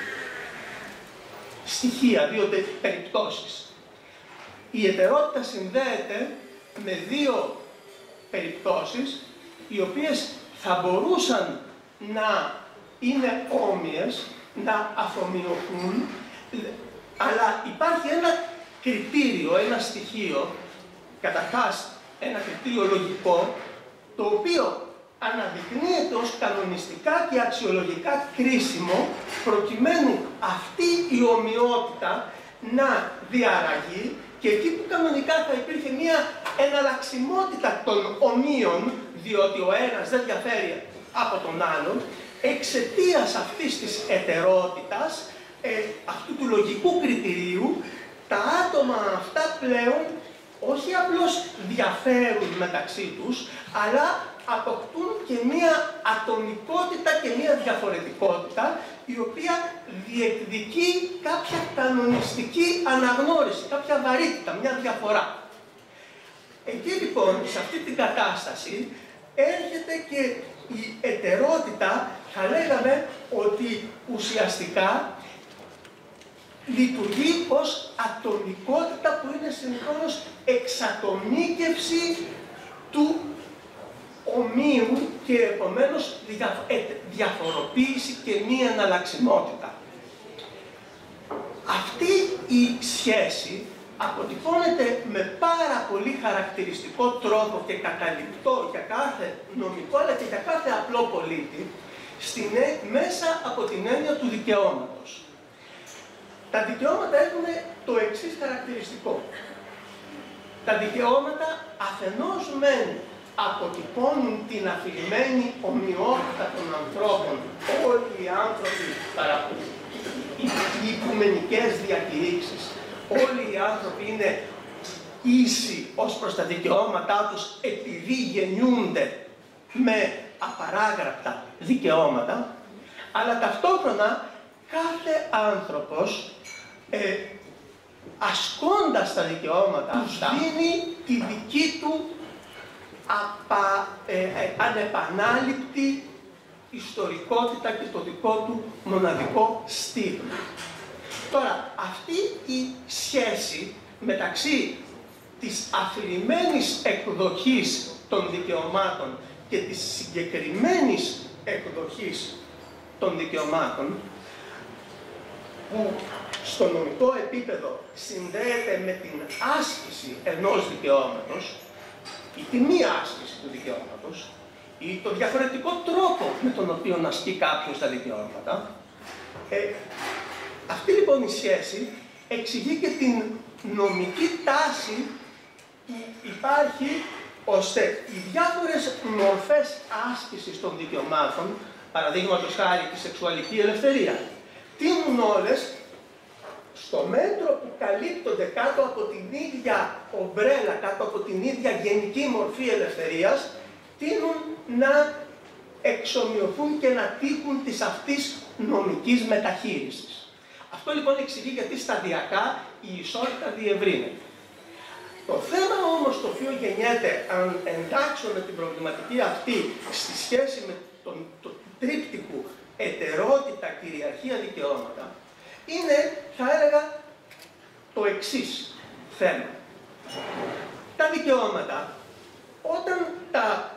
στοιχεία, δύο τε, περιπτώσεις. Η ετερότητα συνδέεται με δύο περιπτώσεις, οι οποίες θα μπορούσαν να είναι όμοιες, να αφομοιωθούν, αλλά υπάρχει ένα κριτήριο, ένα στοιχείο, καταρχάς ένα κριτήριο λογικό, το οποίο αναδεικνύεται ως κανονιστικά και αξιολογικά κρίσιμο, προκειμένου αυτή η ομοιότητα να διαραγεί, και εκεί που κανονικά θα υπήρχε μια εναλλαξιμότητα των ομοίων, διότι ο ένας δεν διαφέρει από τον άλλον, εξαιτίας αυτής της ετερότητας, ε, αυτού του λογικού κριτηρίου, τα άτομα αυτά πλέον όχι απλώς διαφέρουν μεταξύ τους, αλλά αποκτούν και μία ατομικότητα και μία διαφορετικότητα, η οποία διεκδικεί κάποια κανονιστική αναγνώριση, κάποια βαρύτητα, μια διαφορά. Εκεί λοιπόν, σε αυτή την κατάσταση, έρχεται και η ετερότητα, θα λέγαμε ότι ουσιαστικά λειτουργεί ως ατομικότητα που είναι συγχρόνως εξατομίκευση του ομοίου και επομένως διαφοροποίηση και μία εναλλαξιμότητα. Αυτή η σχέση αποτυπώνεται με πάρα πολύ χαρακτηριστικό τρόπο και καταληπτό για κάθε νομικό αλλά και για κάθε απλό πολίτη στην, μέσα από την έννοια του δικαιώματος. Τα δικαιώματα έχουν το εξής χαρακτηριστικό. Τα δικαιώματα αφενός μεν αποτυπώνουν την αφηρημένη ομοιότητα των ανθρώπων. Όλοι οι άνθρωποι παραπούν, οι οικουμενικές διακηρύξεις, όλοι οι άνθρωποι είναι ίσοι ως προς τα δικαιώματά τους επειδή γεννιούνται με απαράγραπτα δικαιώματα, αλλά ταυτόχρονα κάθε άνθρωπος ε, ασκώντας τα δικαιώματα αυτά δίνει τη δική του απα, ε, ε, ανεπανάληπτη ιστορικότητα και το δικό του μοναδικό στυλ. Τώρα, αυτή η σχέση μεταξύ της αφηρημένης εκδοχής των δικαιωμάτων και της συγκεκριμένης εκδοχής των δικαιωμάτων, που στο νομικό επίπεδο συνδέεται με την άσκηση ενός δικαιώματος ή τη μη άσκηση του δικαιώματος ή το διαφορετικό τρόπο με τον οποίο ασκεί κάποιος τα δικαιώματα. Ε, αυτή λοιπόν η σχέση εξηγεί και την νομική τάση που υπάρχει ώστε οι διάφορες μορφές άσκησης των δικαιωμάτων, παραδείγματος χάρη τη σεξουαλική ελευθερία, τείνουν όλες στο μέτρο που καλύπτονται κάτω από την ίδια ομπρέλα, κάτω από την ίδια γενική μορφή ελευθερίας, τείνουν να εξομοιωθούν και να τύχουν της αυτής νομικής μεταχείρισης. Αυτό λοιπόν εξηγεί γιατί σταδιακά η ισότητα διευρύνεται. Το θέμα όμως το οποίο γεννιέται, αν εντάξουμε την προβληματική αυτή στη σχέση με τον το τρίπτικο ετερότητα, κυριαρχία, δικαιώματα, είναι, θα έλεγα, το εξής θέμα. Τα δικαιώματα, όταν τα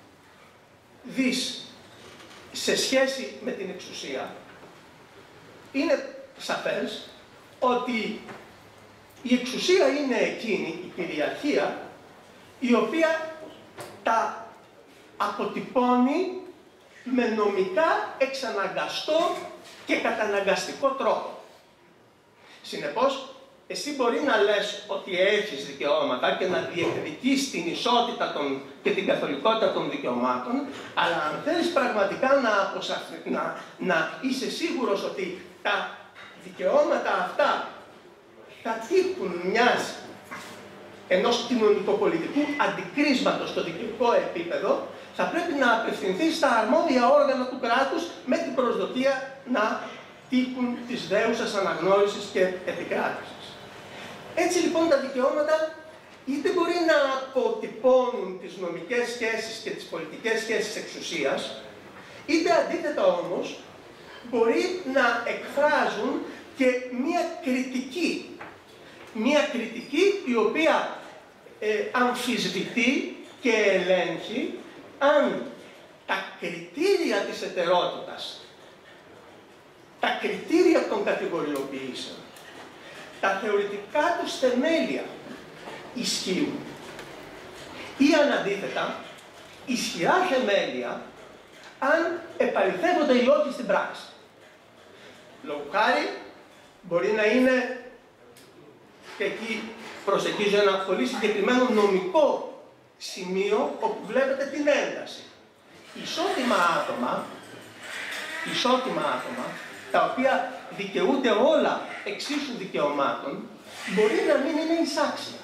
δεις σε σχέση με την εξουσία, είναι σαφές ότι η εξουσία είναι εκείνη, η κυριαρχία, η οποία τα αποτυπώνει με νομικά εξαναγκαστό και καταναγκαστικό τρόπο. Συνεπώς, εσύ μπορεί να λες ότι έχεις δικαιώματα και να διεκδικείς την ισότητα των, και την καθολικότητα των δικαιωμάτων, αλλά αν θέλεις πραγματικά να, αποσαφ... να, να είσαι σίγουρος ότι τα δικαιώματα αυτά θα τύχουν μιας ενός κοινωνικοπολιτικού αντικρίσματος στο δικαιωτικό επίπεδο, θα πρέπει να απευθυνθεί στα αρμόδια όργανα του κράτους με την προσδοκία να τύχουν της δέουσας αναγνώρισης και επικράτησης. Έτσι λοιπόν τα δικαιώματα είτε μπορεί να αποτυπώνουν τις νομικές σχέσεις και τις πολιτικές σχέσεις εξουσίας, είτε αντίθετα όμως μπορεί να εκφράζουν και μία κριτική. Μία κριτική η οποία ε, αμφισβητεί και ελέγχει αν τα κριτήρια της ετερότητας, τα κριτήρια των κατηγοριοποιήσεων, τα θεωρητικά τους θεμέλια ισχύουν ή αν αντίθετα ισχυρά θεμέλια αν επαληθεύονται ή όχι στην πράξη. Λόγου χάρη μπορεί να είναι, και εκεί προσεγγίζω ένα πολύ συγκεκριμένο νομικό σημείο όπου βλέπετε την ένταση. Ισότιμα άτομα, ισότιμα άτομα, τα οποία δικαιούνται όλα εξίσου δικαιωμάτων, μπορεί να μην είναι εισάξια.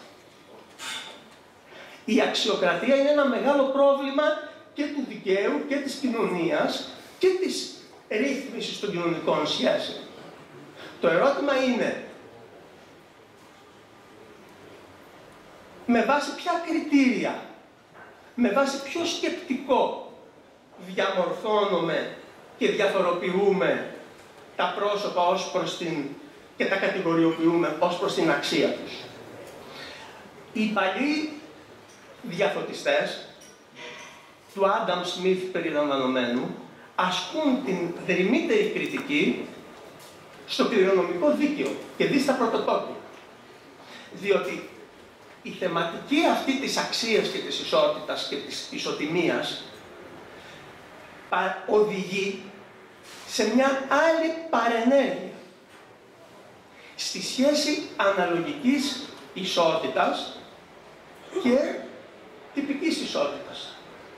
Η αξιοκρατία είναι ένα μεγάλο πρόβλημα και του δικαίου και της κοινωνίας και της ρύθμισης των κοινωνικών σχέσεων. Το ερώτημα είναι, με βάση ποια κριτήρια, με βάση ποιο σκεπτικό διαμορφώνουμε και διαφοροποιούμε τα πρόσωπα ως προς την, και τα κατηγοριοποιούμε ως προς την αξία τους. Οι παλιοί διαφωτιστές του Άνταμ Σμιθ περιλαμβανομένου ασκούν την δρυμύτερη κριτική στο κληρονομικό δίκαιο και δει στα πρωτοτόπια. Διότι η θεματική αυτή της αξίας και της ισότητας και της ισοτιμίας οδηγεί σε μια άλλη παρενέργεια. Στη σχέση αναλογικής ισότητας και τυπικής ισότητας.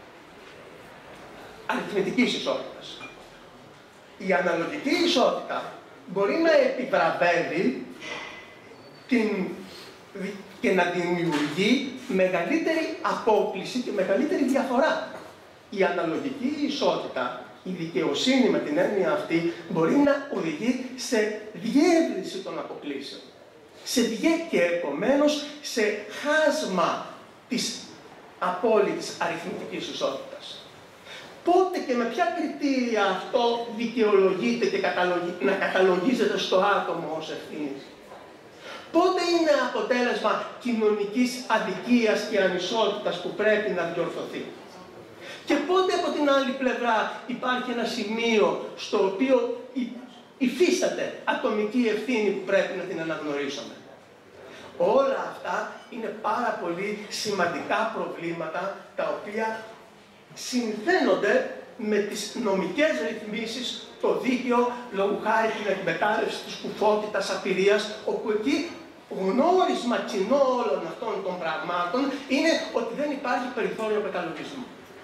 Αριθμητικής ισότητας. Η αναλογική ισότητα μπορεί να επιβραβεύει την, και να δημιουργεί μεγαλύτερη απόκλιση και μεγαλύτερη διαφορά. Η αναλογική ισότητα, η δικαιοσύνη με την έννοια αυτή, μπορεί να οδηγεί σε διεύρυνση των αποκλήσεων. Σε διέ και επομένως σε χάσμα της απόλυτης αριθμητικής ισότητας. πότε και με ποια κριτήρια αυτό δικαιολογείται και καταλογι... να καταλογίζεται στο άτομο ως ευθύνη. Πότε είναι αποτέλεσμα κοινωνικής αδικίας και ανισότητας που πρέπει να διορθωθεί. Και πότε από την άλλη πλευρά υπάρχει ένα σημείο στο οποίο υφίσταται ατομική ευθύνη που πρέπει να την αναγνωρίσουμε. Όλα αυτά είναι πάρα πολύ σημαντικά προβλήματα τα οποία συνθαίνονται με τις νομικές ρυθμίσεις, το δίκαιο, λόγου χάρη την εκμετάλλευση της κουφότητας, απειρίας, όπου εκεί γνώρισμα κοινό όλων αυτών των πραγμάτων είναι ότι δεν υπάρχει περιθώριο καταλογισμού.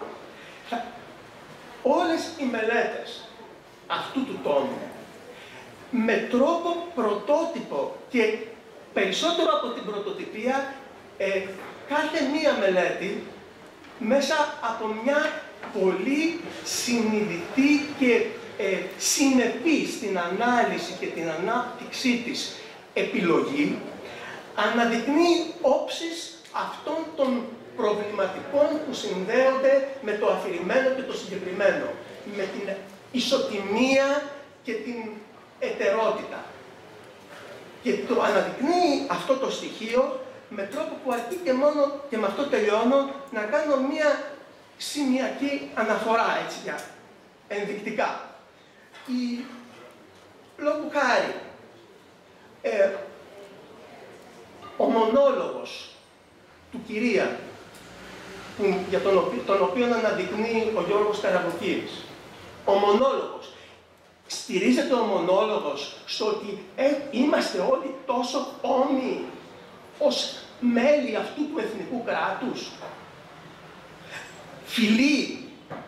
Όλες οι μελέτες αυτού του τόμου, με τρόπο πρωτότυπο και περισσότερο από την πρωτοτυπία, ε, κάθε μία μελέτη μέσα από μια πολύ συνειδητή και ε, συνεπή στην ανάλυση και την ανάπτυξή της επιλογή, αναδεικνύει όψεις αυτών των προβληματικών που συνδέονται με το αφηρημένο και το συγκεκριμένο, με την ισοτιμία και την ετερότητα. Και το αναδεικνύει αυτό το στοιχείο με τρόπο που αρκεί και μόνο, και με αυτό τελειώνω, να κάνω μία σημειακή αναφορά, έτσι, για ενδεικτικά. Η, λόγου χάρη, ε, ο μονόλογος του Κυρία, που, για τον οποίο, τον οποίο αναδεικνύει ο Γιώργος Καραβοκύρης, ο μονόλογος, στηρίζεται ο μονόλογος στο ότι ε, είμαστε όλοι τόσο όμοιοι ως μέλη αυτού του εθνικού κράτους. Φυλή,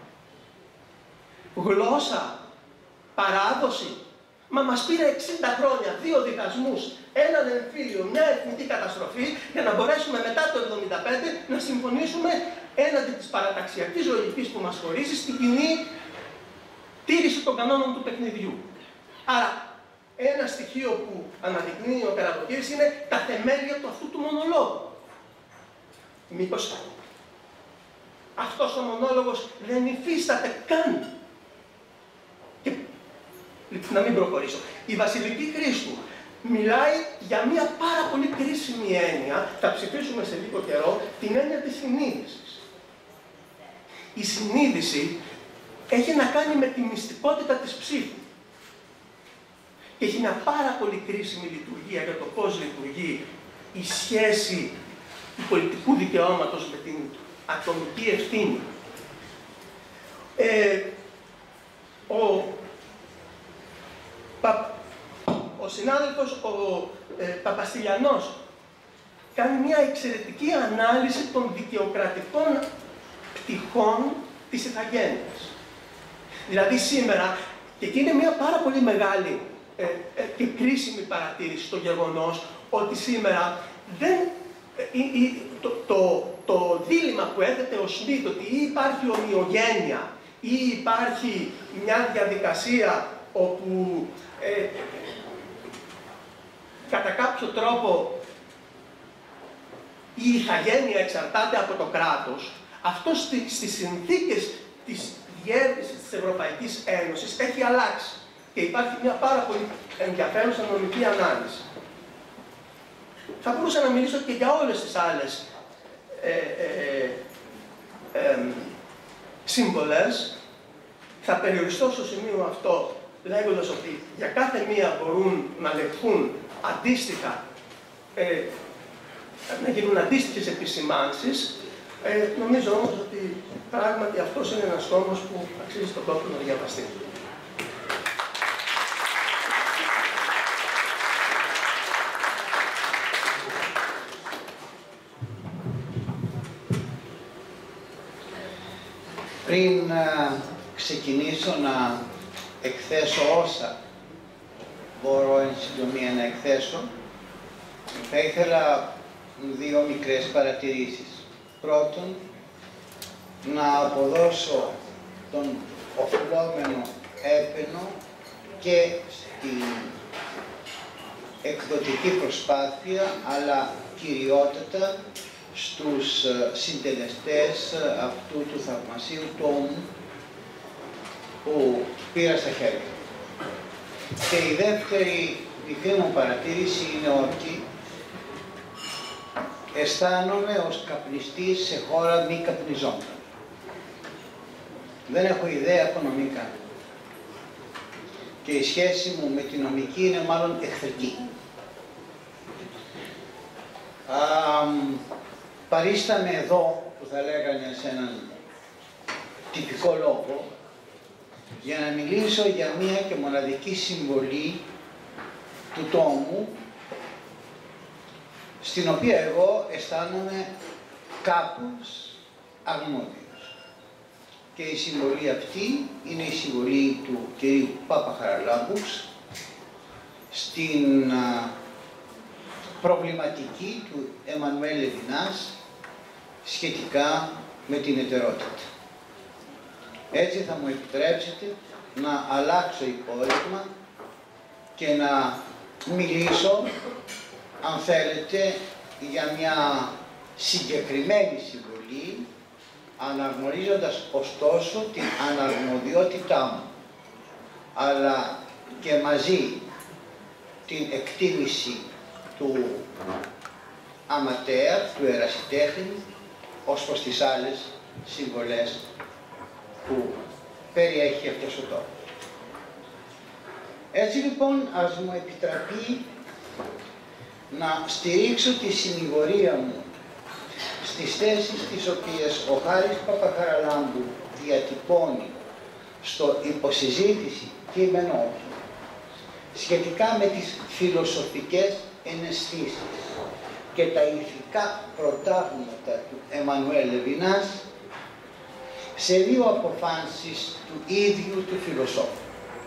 γλώσσα, παράδοση. Μα μας πήρε εξήντα χρόνια, δύο διχασμούς, έναν εμφύλιο, μια εθνική καταστροφή, για να μπορέσουμε μετά το εβδομήντα πέντε να συμφωνήσουμε έναντι της παραταξιακής λογικής που μας χωρίζει στην κοινή τήρηση των κανόνων του παιχνιδιού. Άρα, ένα στοιχείο που αναδεικνύει ο Καραβοκύρης είναι τα θεμέλια του αυτού του μονολόγου. Μήπως αυτός ο μονόλογος δεν υφίσταται καν. Και να μην προχωρήσω. Η Βασιλική Χρήστου μιλάει για μια πάρα πολύ κρίσιμη έννοια, θα ψηφίσουμε σε λίγο καιρό, την έννοια της συνείδησης. Η συνείδηση έχει να κάνει με τη μυστικότητα της ψήφου. Και έχει μια πάρα πολύ κρίσιμη λειτουργία για το πώς λειτουργεί η σχέση του πολιτικού δικαιώματος με την ατομική ευθύνη. Ε, ο, πα, ο συνάδελφος, ο ε, Παπαστηλιανός, κάνει μια εξαιρετική ανάλυση των δικαιοκρατικών πτυχών της ηθαγένειας. Δηλαδή σήμερα, και εκεί είναι μια πάρα πολύ μεγάλη ε, ε, και κρίσιμη παρατήρηση στο γεγονός ότι σήμερα δεν, ε, ε, το, το, το δίλημμα που έθετε ο Σμιτ, ότι ή υπάρχει ομοιογένεια ή υπάρχει μια διαδικασία όπου ε, κατά κάποιο τρόπο η ηθαγένεια εξαρτάται από το κράτος, αυτό στι, στις συνθήκες της διεύρυνσης της Ευρωπαϊκής Ένωσης έχει αλλάξει και υπάρχει μια πάρα πολύ ενδιαφέρουσα νομική ανάλυση. Θα μπορούσα να μιλήσω και για όλες τις άλλες ε, ε, ε, ε, σύμβολες. Θα περιοριστώ στο σημείο αυτό λέγοντας ότι για κάθε μία μπορούν να λεχθούν αντίστοιχα, ε, να γίνουν αντίστοιχες επισημάνσεις. Ε, νομίζω όμως ότι πράγματι αυτός είναι ένας τόμος που αξίζει τον κόπο να διαβαστεί. Πριν uh, ξεκινήσω να εκθέσω όσα μπορώ εν συντομία να εκθέσω, θα ήθελα δύο μικρές παρατηρήσεις. Πρώτον, να αποδώσω τον οφειλόμενο έπαινο και στην εκδοτική προσπάθεια, αλλά κυριότατα στους συντελεστές αυτού του θαυμασίου τόμου, που πήρα στα χέρια. Και η δεύτερη μικρή μου παρατήρηση είναι ότι αισθάνομαι ως καπνιστής σε χώρα μη καπνιζόντων. Δεν έχω ιδέα από νομή καν. Και η σχέση μου με την νομική είναι μάλλον εχθρική. Α, παρίσταμε εδώ, που θα λέγανε σε έναν τυπικό λόγο, για να μιλήσω για μία και μοναδική συμβολή του τόμου, στην οποία εγώ αισθάνομαι κάπως αρμόδιος. Και η συμβολή αυτή είναι η συμβολή του κυρίου Παπαχαραλάμπου στην α, προβληματική του Εμμανουέλ Λεβινάς σχετικά με την εταιρότητα. Έτσι θα μου επιτρέψετε να αλλάξω υπόλοιπα και να μιλήσω, αν θέλετε, για μια συγκεκριμένη συμβολή, αναγνωρίζοντας ωστόσο την αναρμοδιότητά μου, αλλά και μαζί την εκτίμηση του αματέα, του ερασιτέχνη, ως προς τις άλλες συμβολές που περιέχει αυτός ο τόπος. Έτσι λοιπόν, ας μου επιτραπεί να στηρίξω τη συνηγορία μου στις θέσεις τις οποίες ο Χάρης Παπαχαραλάμπου διατυπώνει στο υποσυζήτηση κείμενό του σχετικά με τις φιλοσοφικές εναισθήσεις και τα ηθικά προτάγματα του Εμμανουέλ Λεβινάς σε δύο αποφάνσεις του ίδιου του φιλοσόφου.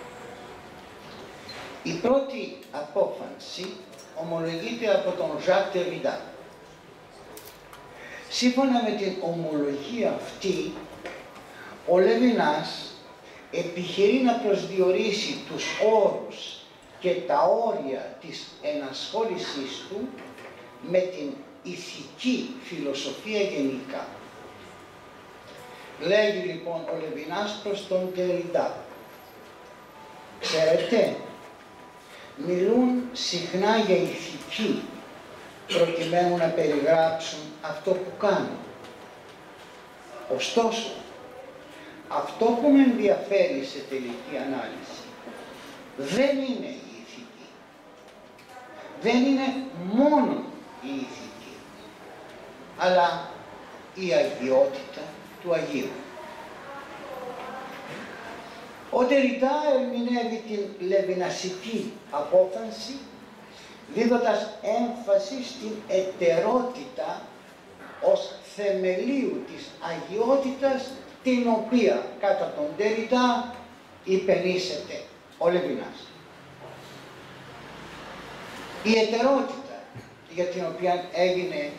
Η πρώτη απόφανση ομολογείται από τον Ζακ Τεριντά. Σύμφωνα με την ομολογία αυτή, ο Λεβινάς επιχειρεί να προσδιορίσει τους όρους και τα όρια της ενασχόλησής του με την ηθική φιλοσοφία γενικά. Λέγει λοιπόν ο Λεβινάς προς τον Τεριντά: ξέρετε, μιλούν συχνά για ηθική προκειμένου να περιγράψουν αυτό που κάνουν. Ωστόσο, αυτό που με ενδιαφέρει σε τελική ανάλυση δεν είναι η ηθική. Δεν είναι μόνο η ηθική, αλλά η αγιότητα του Αγίου. Ο Τεριντά ερμηνεύει την λεβινασική απόφαση δίδοντας έμφαση στην ετερότητα ως θεμελίου της αγιότητας, την οποία κατά τον Τεριντά υπενήσεται ο Λεβινάς. Η ετερότητα, για την οποία έγινε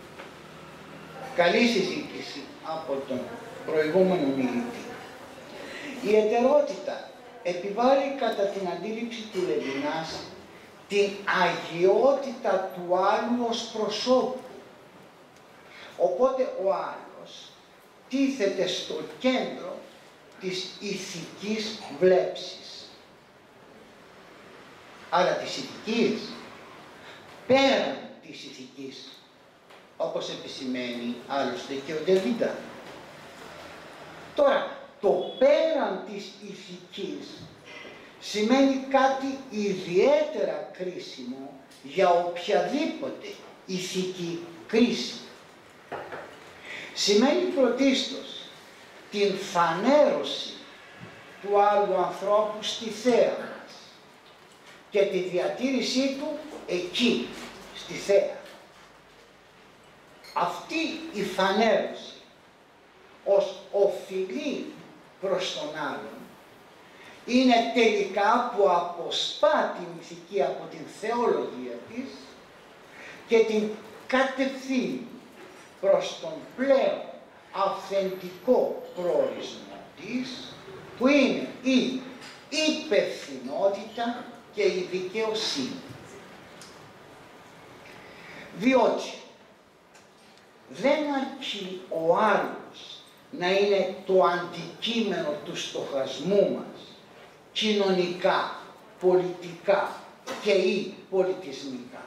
καλή συζήτηση από τον προηγούμενο μιλητή, η ετερότητα επιβάλλει κατά την αντίληψη του Λεβινάς την αγιότητα του άλλου ως προσώπου. Οπότε ο άλλος τίθεται στο κέντρο της ηθικής βλέψης. Αλλά της ηθικής, πέραν της ηθικής, όπως επισημαίνει άλλωστε και ο Τεριντά. Τώρα, το πέραν της ηθικής σημαίνει κάτι ιδιαίτερα κρίσιμο για οποιαδήποτε ηθική κρίση. Σημαίνει πρωτίστως την φανέρωση του άλλου ανθρώπου στη θέα μας και τη διατήρησή του εκεί, στη θέα. Αυτή η φανέρωση ως οφειλή προς τον άλλον είναι τελικά που αποσπά την ηθική από την θεολογία της και την κατευθύνει προς τον πλέον αυθεντικό προορισμό της, που είναι η υπευθυνότητα και η δικαιοσύνη. Διότι δεν αρκεί ο άλλος να είναι το αντικείμενο του στοχασμού μας, κοινωνικά, πολιτικά και ή πολιτισμικά.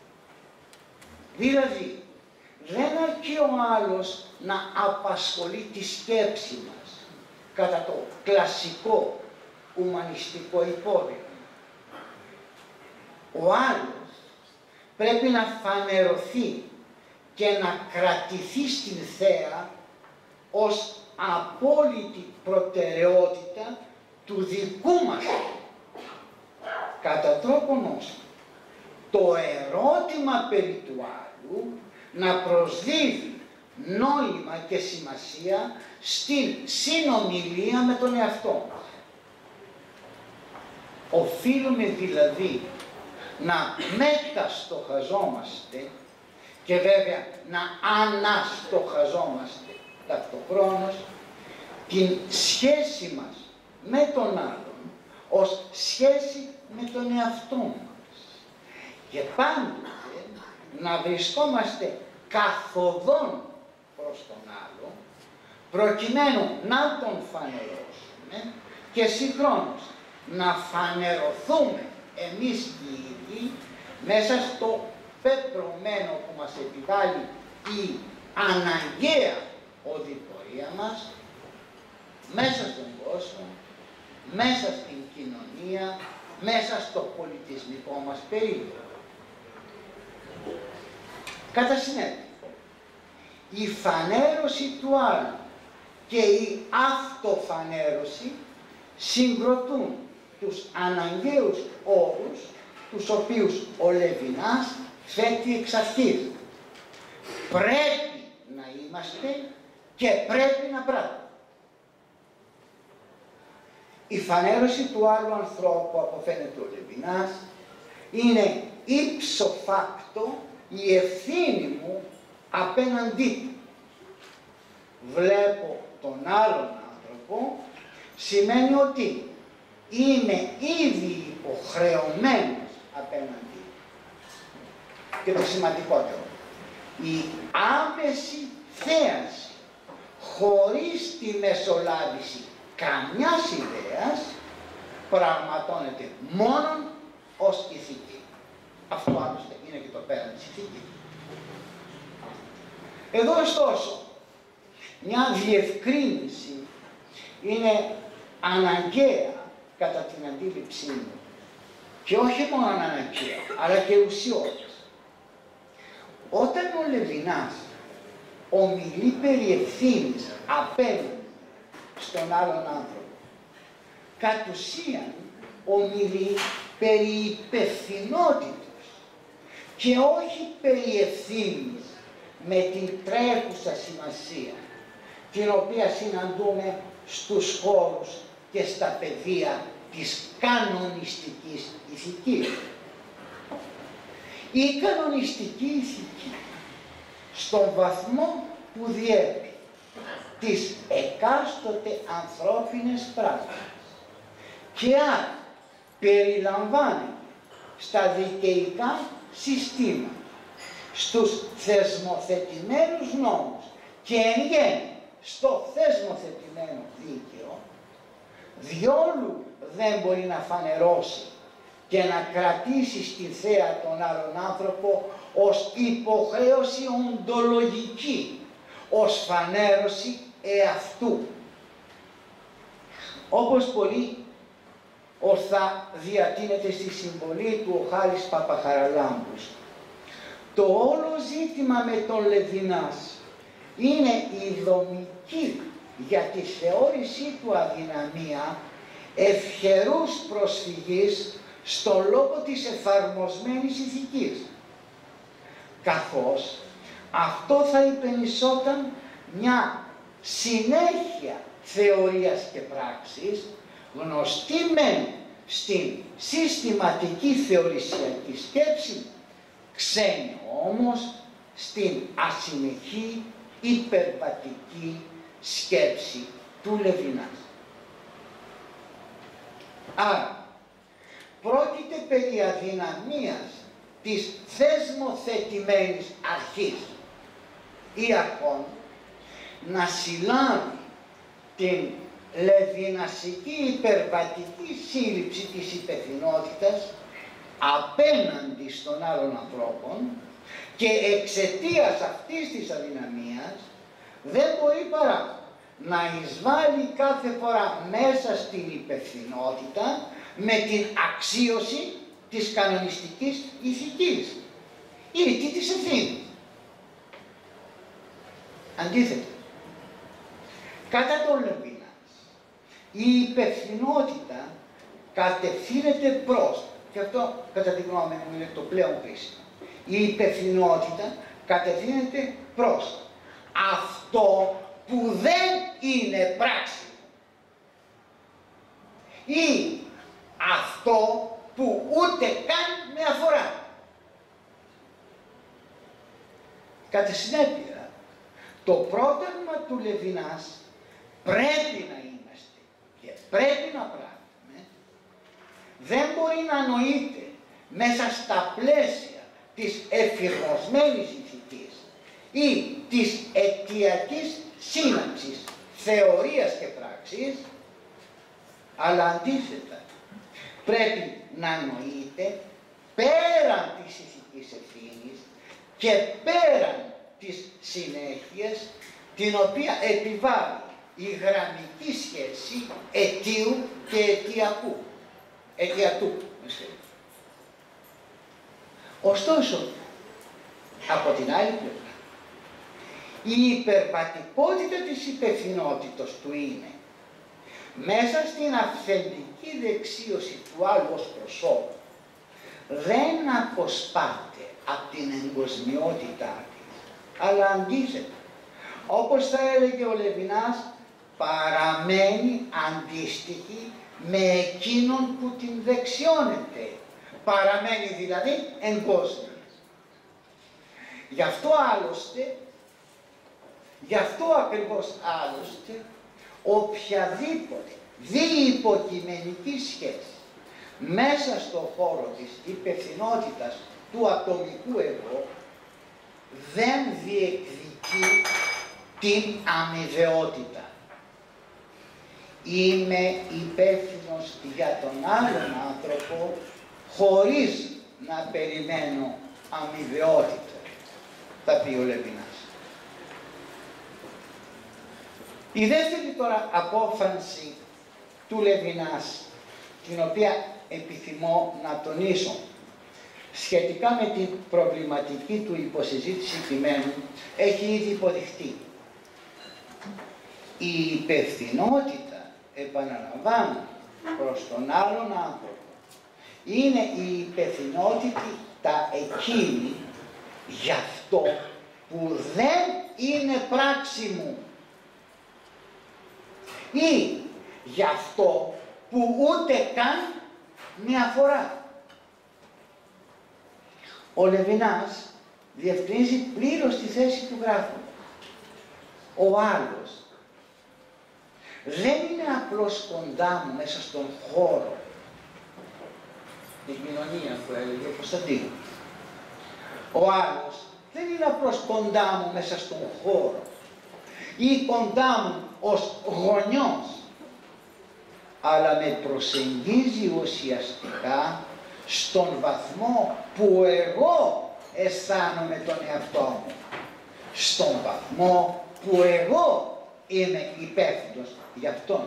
Δηλαδή, δεν αρκεί ο άλλος να απασχολεί τη σκέψη μας κατά το κλασικό ουμανιστικό υπόδειγμα. Ο άλλος πρέπει να φανερωθεί και να κρατηθεί στην θέα ως απόλυτη προτεραιότητα του δικού μας. Κατά τρόπον ώστε το ερώτημα περί του άλλου να προσδίδει νόημα και σημασία στην συνομιλία με τον εαυτό μας. Οφείλουμε δηλαδή να μεταστοχαζόμαστε και βέβαια να αναστοχαζόμαστε ταυτοχρόνως την σχέση μας με τον άλλον ως σχέση με τον εαυτό μας και πάντοτε να βρισκόμαστε καθοδόν προς τον άλλο προκειμένου να τον φανερώσουμε και συγχρόνως να φανερωθούμε εμείς οι ίδιοι μέσα στο πεπρωμένο που μας επιβάλλει η αναγκαία οδηπορία μας μέσα στον κόσμο, μέσα στην κοινωνία, μέσα στο πολιτισμικό μας περίπτωμα. Κατά συνέπεια, η φανέρωση του άλλου και η αυτοφανέρωση συγκροτούν τους αναγκαίους όρους τους οποίους ο Λεβινάς θέτει εξ αρχής. Πρέπει να είμαστε και πρέπει να πράττουμε. Η φανέρωση του άλλου ανθρώπου, αποφαίνεται ο Λεβινάς, είναι ύψο φάκτο η ευθύνη μου απέναντί του. Βλέπω τον άλλον άνθρωπο σημαίνει ότι είμαι ήδη υποχρεωμένος απέναντί του. Και το σημαντικότερο, η άμεση θέαση χωρίς τη μεσολάβηση καμιάς ιδέας πραγματώνεται μόνον ως ηθική. Αυτό άλλωστε είναι και το πέραν της ηθικής. Εδώ ωστόσο μια διευκρίνηση είναι αναγκαία κατά την αντίληψή μου και όχι μόνο αναγκαία αλλά και ουσιώδης. Όταν ο Λεβινάς ομιλεί περί ευθύνης απέναντι στον άλλον άνθρωπο, κατ' ουσίαν ομιλεί περί υπευθυνότητος και όχι περί ευθύνης με την τρέχουσα σημασία την οποία συναντούμε στους χώρους και στα πεδία της κανονιστικής ηθικής. Η κανονιστική ηθική στον βαθμό που διέπει τις εκάστοτε ανθρώπινες πράξεις και αν περιλαμβάνει στα δικαιικά συστήματα, στους θεσμοθετημένους νόμους και εν γέννη στο θεσμοθετημένο δίκαιο, διόλου δεν μπορεί να φανερώσει και να κρατήσει στη θέα τον άλλον άνθρωπο ως υποχρέωση οντολογική, ως φανέρωση εαυτού. Όπως πολύ ορθά διατείνεται στη συμβολή του ο Χάρης Παπαχαραλάμπους, το όλο ζήτημα με τον Λεβινάς είναι η δομική για τη θεώρησή του αδυναμία ευχερούς προσφυγής στον λόγο της εφαρμοσμένης ηθικής, καθώς αυτό θα υπενισόταν μια συνέχεια θεωρίας και πράξης, γνωστή μεν στην συστηματική θεωρησιακή σκέψη, ξένη όμως στην ασυνεχή υπερβατική σκέψη του Λεβινάς. Άρα, πρόκειται περί αδυναμίας της θεσμοθετημένης αρχής ή αρχών να συλλάβει την λεβινασική υπερβατική σύλληψη της υπευθυνότητας απέναντι στον άλλον ανθρώπων και εξαιτίας αυτής της αδυναμίας δεν μπορεί παρά να εισβάλλει κάθε φορά μέσα στην υπευθυνότητα με την αξίωση της κανονιστικής ηθικής ή τι της ευθύνης. Αντίθετα, κατά τον Λεβίνας, η υπευθυνότητα κατευθύνεται προς, και αυτό κατά τη γνώμη μου είναι το πλέον κρίσιμο, η υπευθυνότητα κατευθύνεται προς αυτό που δεν είναι πράξη ή αυτό που ούτε καν με αφορά. Κατά συνέπεια, το πρόταγμα του Λεβινάς πρέπει να είμαστε και πρέπει να πράττουμε, δεν μπορεί να νοείται μέσα στα πλαίσια της εφηρμοσμένης ηθικής ή της αιτιακής σύναψης θεωρίας και πράξης, αλλά αντίθετα πρέπει να νοείται πέραν της ηθικής ευθύνης και πέραν της συνέχειας την οποία επιβάλλει η γραμμική σχέση αιτίου και αιτιακού, αιτιατού. Ωστόσο, από την άλλη πλευρά, η υπερβατικότητα της υπευθυνότητας του είναι μέσα στην αυθεντική δεξίωση του άλλου ως προσώπου δεν αποσπάται από την εγκοσμιότητά της, αλλά αντίθετα, όπως θα έλεγε ο Λεβινάς, παραμένει αντίστοιχη με εκείνον που την δεξιώνεται, παραμένει δηλαδή εγκόσμια. Γι' αυτό άλλωστε, γι' αυτό ακριβώς άλλωστε, οποιαδήποτε διυποκειμενική σχέση μέσα στο χώρο της υπευθυνότητας του ατομικού εγώ δεν διεκδικεί την αμοιβαιότητα. Είμαι υπεύθυνος για τον άλλον άνθρωπο χωρίς να περιμένω αμοιβαιότητα, θα πει ο Λεβινάς. Η δεύτερη τώρα απόφαση του Λεβινάς, την οποία επιθυμώ να τονίσω, σχετικά με την προβληματική του υποσυζήτηση κειμένου, έχει ήδη υποδειχτεί. Η υπευθυνότητα, επαναλαμβάνω, προς τον άλλον άνθρωπο, είναι η υπευθυνότητα εκείνη για αυτό που δεν είναι πράξη μου ή για αυτό που ούτε καν με αφορά. Ο Λεβινάς διευκρινίζει πλήρως τη θέση του γράφου. Ο άλλος δεν είναι απλώς κοντά μου μέσα στον χώρο, την κοινωνία που έλεγε ο Κωνσταντίνος. Ο άλλος δεν είναι απλώς κοντά μου μέσα στον χώρο ή κοντά μου ως γονιός, αλλά με προσεγγίζει ουσιαστικά στον βαθμό που εγώ αισθάνομαι τον εαυτό μου, στον βαθμό που εγώ είμαι υπεύθυνος γι' αυτόν.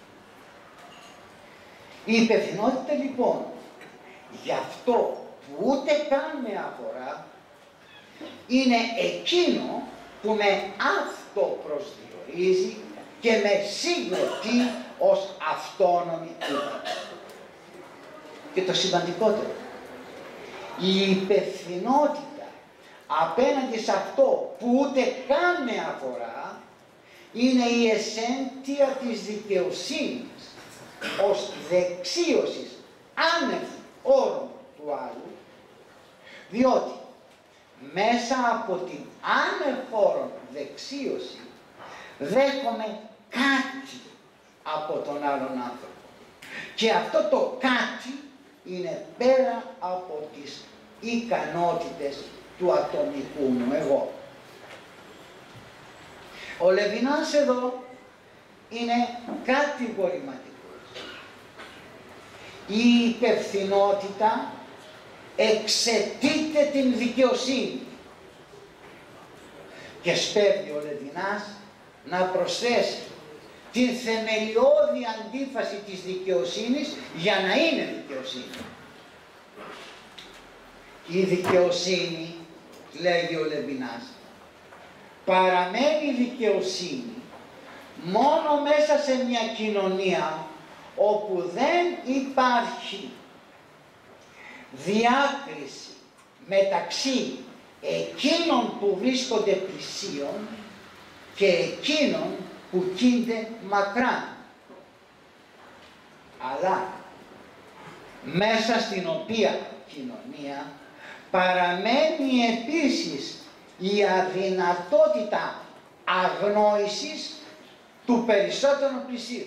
Η υπευθυνότητα λοιπόν γι' αυτό που ούτε καν με αφορά είναι εκείνο που με αυτοπροσδιορίζει και με συγκροτεί ως αυτόνομη ύπαρξη. Και το σημαντικότερο, η υπευθυνότητα απέναντι σε αυτό που ούτε καν με αφορά είναι η εσέντια της δικαιοσύνης ως δεξίωσης άνευ όρων του άλλου, διότι μέσα από την άνευ όρων δεξίωση δέχομαι κάτι από τον άλλον άνθρωπο. Και αυτό το κάτι είναι πέρα από τις ικανότητες του ατομικού μου εγώ. Ο Λεβινάς εδώ είναι κατηγορηματικός. Η υπευθυνότητα εξαιτείται την δικαιοσύνη. Και σπέβδει ο Λεβινάς να προσθέσει την θεμελιώδη αντίφαση της δικαιοσύνης για να είναι δικαιοσύνη. Η δικαιοσύνη, λέγει ο Λεβινάς, παραμένει δικαιοσύνη μόνο μέσα σε μια κοινωνία όπου δεν υπάρχει διάκριση μεταξύ εκείνων που βρίσκονται πλησίων και εκείνων που κοίνται μακράν. Αλλά μέσα στην οποία κοινωνία παραμένει επίσης η αδυνατότητα αγνόησης του περισσότερου πλησίου.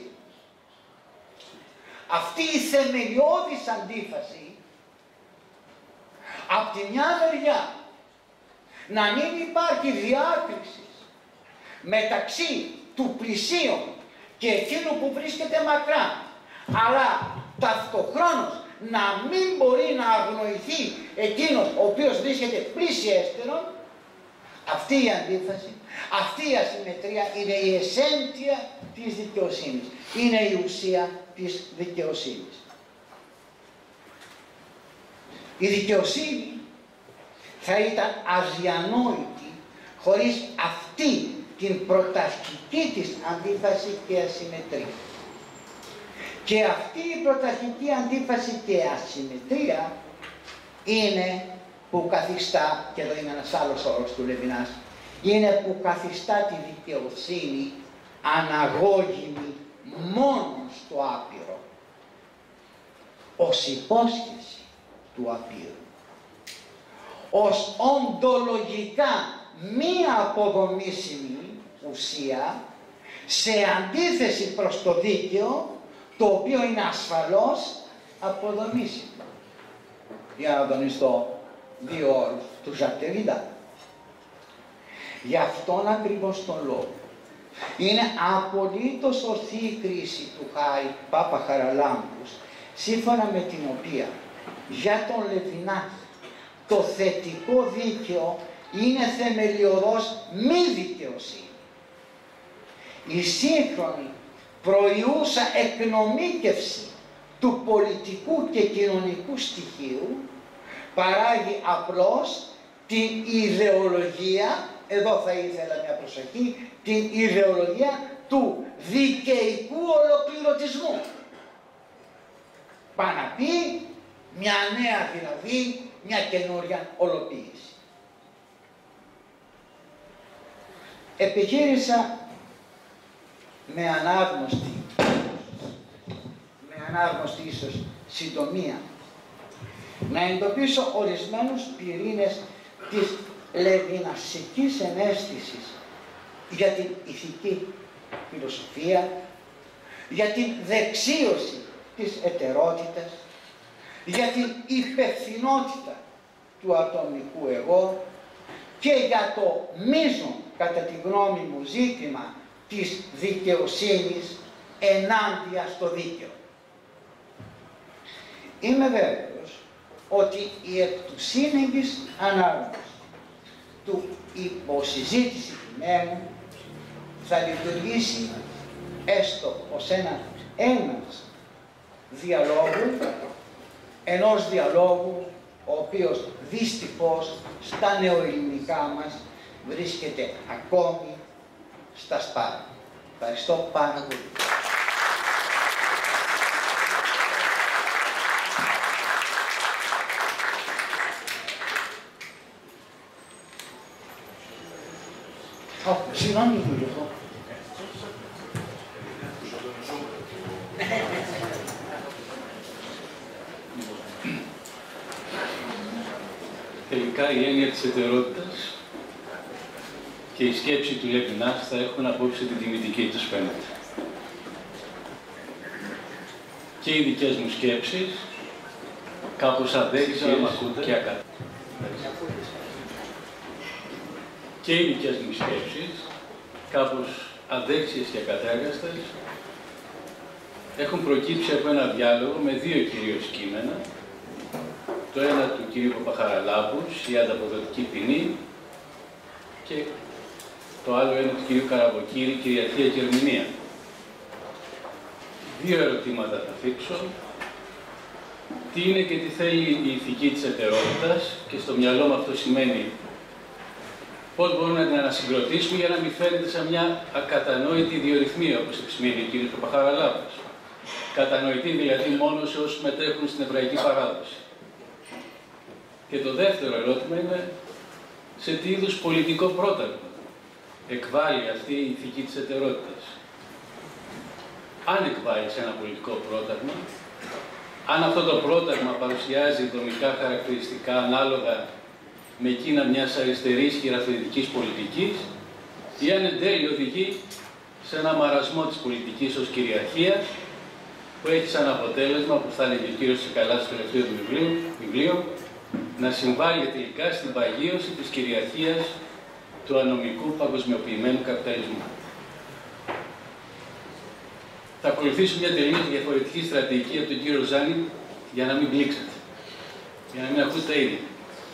Αυτή η θεμελιώδης αντίφαση, απ' τη μια μεριά να μην υπάρχει διάκριση μεταξύ του πλησίου και εκείνου που βρίσκεται μακρά, αλλά ταυτοχρόνως να μην μπορεί να αγνοηθεί εκείνος ο οποίος βρίσκεται πλησιέστερον, αυτή η αντίφαση, αυτή η ασυμμετρία είναι η εσέντια της δικαιοσύνης, είναι η ουσία της δικαιοσύνης. Η δικαιοσύνη θα ήταν αδιανόητη χωρίς αυτή την πρωταρχική της αντίφαση και ασυμμετρία. Και αυτή η πρωταρχική αντίφαση και ασυμμετρία είναι που καθιστά, και εδώ είναι ένας άλλος όρος του Λεβινάς, είναι που καθιστά τη δικαιοσύνη αναγώγιμη μόνο στο άπειρο, ως υπόσχεση του απείρου, ως οντολογικά μία αποδομήσιμη ουσία σε αντίθεση προς το δίκαιο, το οποίο είναι ασφαλώς αποδομήσιμο. Για να τονιστώ δύο όρους του Ζακ Ντερίτα. Γι' αυτόν ακριβώς τον λόγο είναι απολύτως ορθή η κρίση του Χάρη Πάπα Χαραλάμπους, σύμφωνα με την οποία για τον Λεβινά το θετικό δίκαιο είναι θεμελιωδώς μη δικαιοσύνη. Η σύγχρονη προϊούσα εκνομίκευση του πολιτικού και κοινωνικού στοιχείου παράγει απλώς την ιδεολογία, εδώ θα ήθελα μια προσοχή, την ιδεολογία του δικαιικού ολοκληρωτισμού. Πάει να πει μια νέα, δηλαδή μια καινούρια ολοποίηση. Επιχείρησα με ανάγνωστη, με ανάγνωστη ίσως συντομία, να εντοπίσω ορισμένους πυρήνες της λεβινασικής εναίσθησης για την ηθική φιλοσοφία, για την δεξίωση της ετερότητας, για την υπευθυνότητα του ατομικού εγώ και για το μείζον, κατά τη γνώμη μου, ζήτημα της δικαιοσύνης ενάντια στο δίκαιο. Είμαι βέβαιος ότι η εκ του σύνεγγυς ανάγνωση του υποσυζήτηση κειμένου θα λειτουργήσει έστω ως ένα ένας διαλόγου, ενός διαλόγου ο οποίος δυστυχώς στα νεοελληνικά μας βρίσκεται ακόμη στα σπάρα. Ευχαριστώ πάρα πολύ. Συγγνώμη μου λίγο. Τελικά η έννοια της ετερότητας και η σκέψη του Λεβινάς θα έχουν απόψε την τιμητική τους φαίνεται. Και οι δικές μου σκέψεις, κάπως αδέξιες και ακατά. Και οι δικές μου σκέψεις, κάπως αδέξιες και ακατέργαστες, έχουν προκύψει από ένα διάλογο με δύο κυρίως κείμενα. Το ένα του κυρίου Παπαχαραλάμπους, η ανταποδοτική ποινή, και το άλλο είναι του κυρίου Καραβοκύρη, κυριαρχία και ερμηνεία. Δύο ερωτήματα θα θίξω. Τι είναι και τι θέλει η ηθική της εταιρότητας, και στο μυαλό μου αυτό σημαίνει πώς μπορούμε να την ανασυγκροτήσουμε για να μην φαίνεται σαν μια ακατανόητη ιδιορυθμία, όπως επισημαίνει ο κ. Παπαχαραλάμπους. Κατανοητή δηλαδή μόνο σε όσους μετέχουν στην εβραϊκή παράδοση. Και το δεύτερο ερώτημα είναι σε τι είδους πολιτικό πρόταγμα εκβάλλει αυτή η ηθική της εταιρότητας. Αν εκβάλλει σε ένα πολιτικό πρόταγμα, αν αυτό το πρόταγμα παρουσιάζει δομικά χαρακτηριστικά ανάλογα με εκείνα μιας αριστερής χειραφετικής πολιτικής, ή αν εν τέλει οδηγεί σε ένα μαρασμό της πολιτικής ως κυριαρχίας, που έχει σαν αποτέλεσμα, που θα έλεγε ο κύριος Τσικαλάς στο τελευταίο του βιβλίο, να συμβάλλει τελικά στην παγίωση της κυριαρχίας του ανομικού παγκοσμιοποιημένου καπιταλισμού. Θα ακολουθήσω μια τελείως διαφορετική στρατηγική από τον κύριο Ζάνη για να μην μπλήξετε, για να μην ακούτε τα ίδια.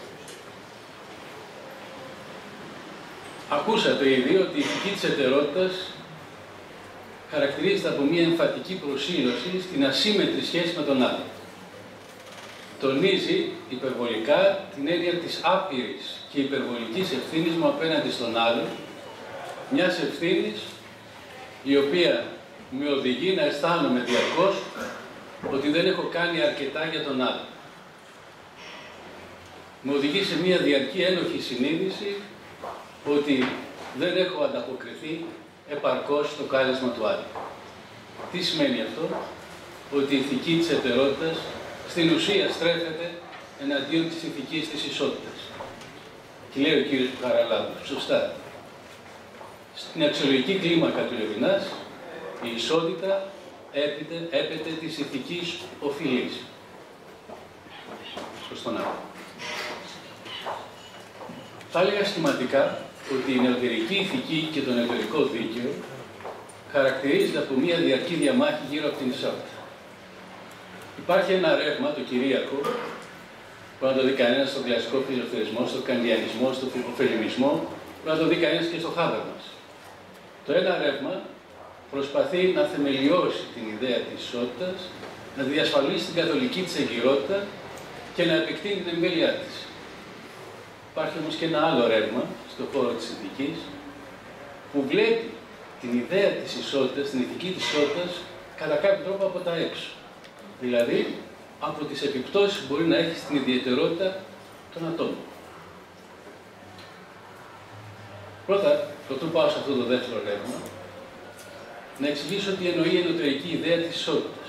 Ακούσατε ήδη ότι η ηθική της εταιρότητας χαρακτηρίζεται από μια εμφατική προσήλωση στην ασύμμετρη σχέση με τον άλλο. Τονίζει υπερβολικά την έννοια της άπειρης και υπερβολικής ευθύνης μου απέναντι στον άλλο, μιας ευθύνης η οποία με οδηγεί να αισθάνομαι διαρκώς ότι δεν έχω κάνει αρκετά για τον άλλο. Με οδηγεί σε μια διαρκή ένοχη συνείδηση ότι δεν έχω ανταποκριθεί επαρκώς στο κάλεσμα του άλλου. Τι σημαίνει αυτό? Ότι η ηθική της εταιρότητας στην ουσία στρέφεται εναντίον της ηθικής της ισότητας. Και λέει ο κύριος Παπαχαραλάμπους, σωστά. Στην αξιολογική κλίμακα του Λεβινάς, η ισότητα έπεται, έπεται της ηθικής οφειλής. Προς τον άλλο. Θα έλεγα σχηματικά ότι η νεωτερική ηθική και το νεωτερικό δίκαιο χαρακτηρίζεται από μια διαρκή διαμάχη γύρω από την ισότητα. Υπάρχει ένα ρεύμα, το κυρίαρχο, που να το δει κανένας στον κλασικό φιλελευθερισμό, στον καντιανισμό, στον φιλοφελιμισμό, που να το δει κανένας και στο Χάβερμας. Το ένα ρεύμα προσπαθεί να θεμελιώσει την ιδέα της ισότητας, να διασφαλίσει την καθολική της εγκυρότητα και να επεκτείνει την εμβέλειά της. Υπάρχει όμως και ένα άλλο ρεύμα στον χώρο της ηθικής, που βλέπει την ιδέα της ισότητας, την ηθική της ισότητας, κατά κάποιο τρόπο από τα έξω. Δηλαδή, από τις επιπτώσεις που μπορεί να έχει στην ιδιαιτερότητα των ατόμων. Πρώτα, πρωτού πάω σε αυτό το δεύτερο ρεύμα, να εξηγήσω τι εννοεί η ενωτερική ιδέα της ισότητας.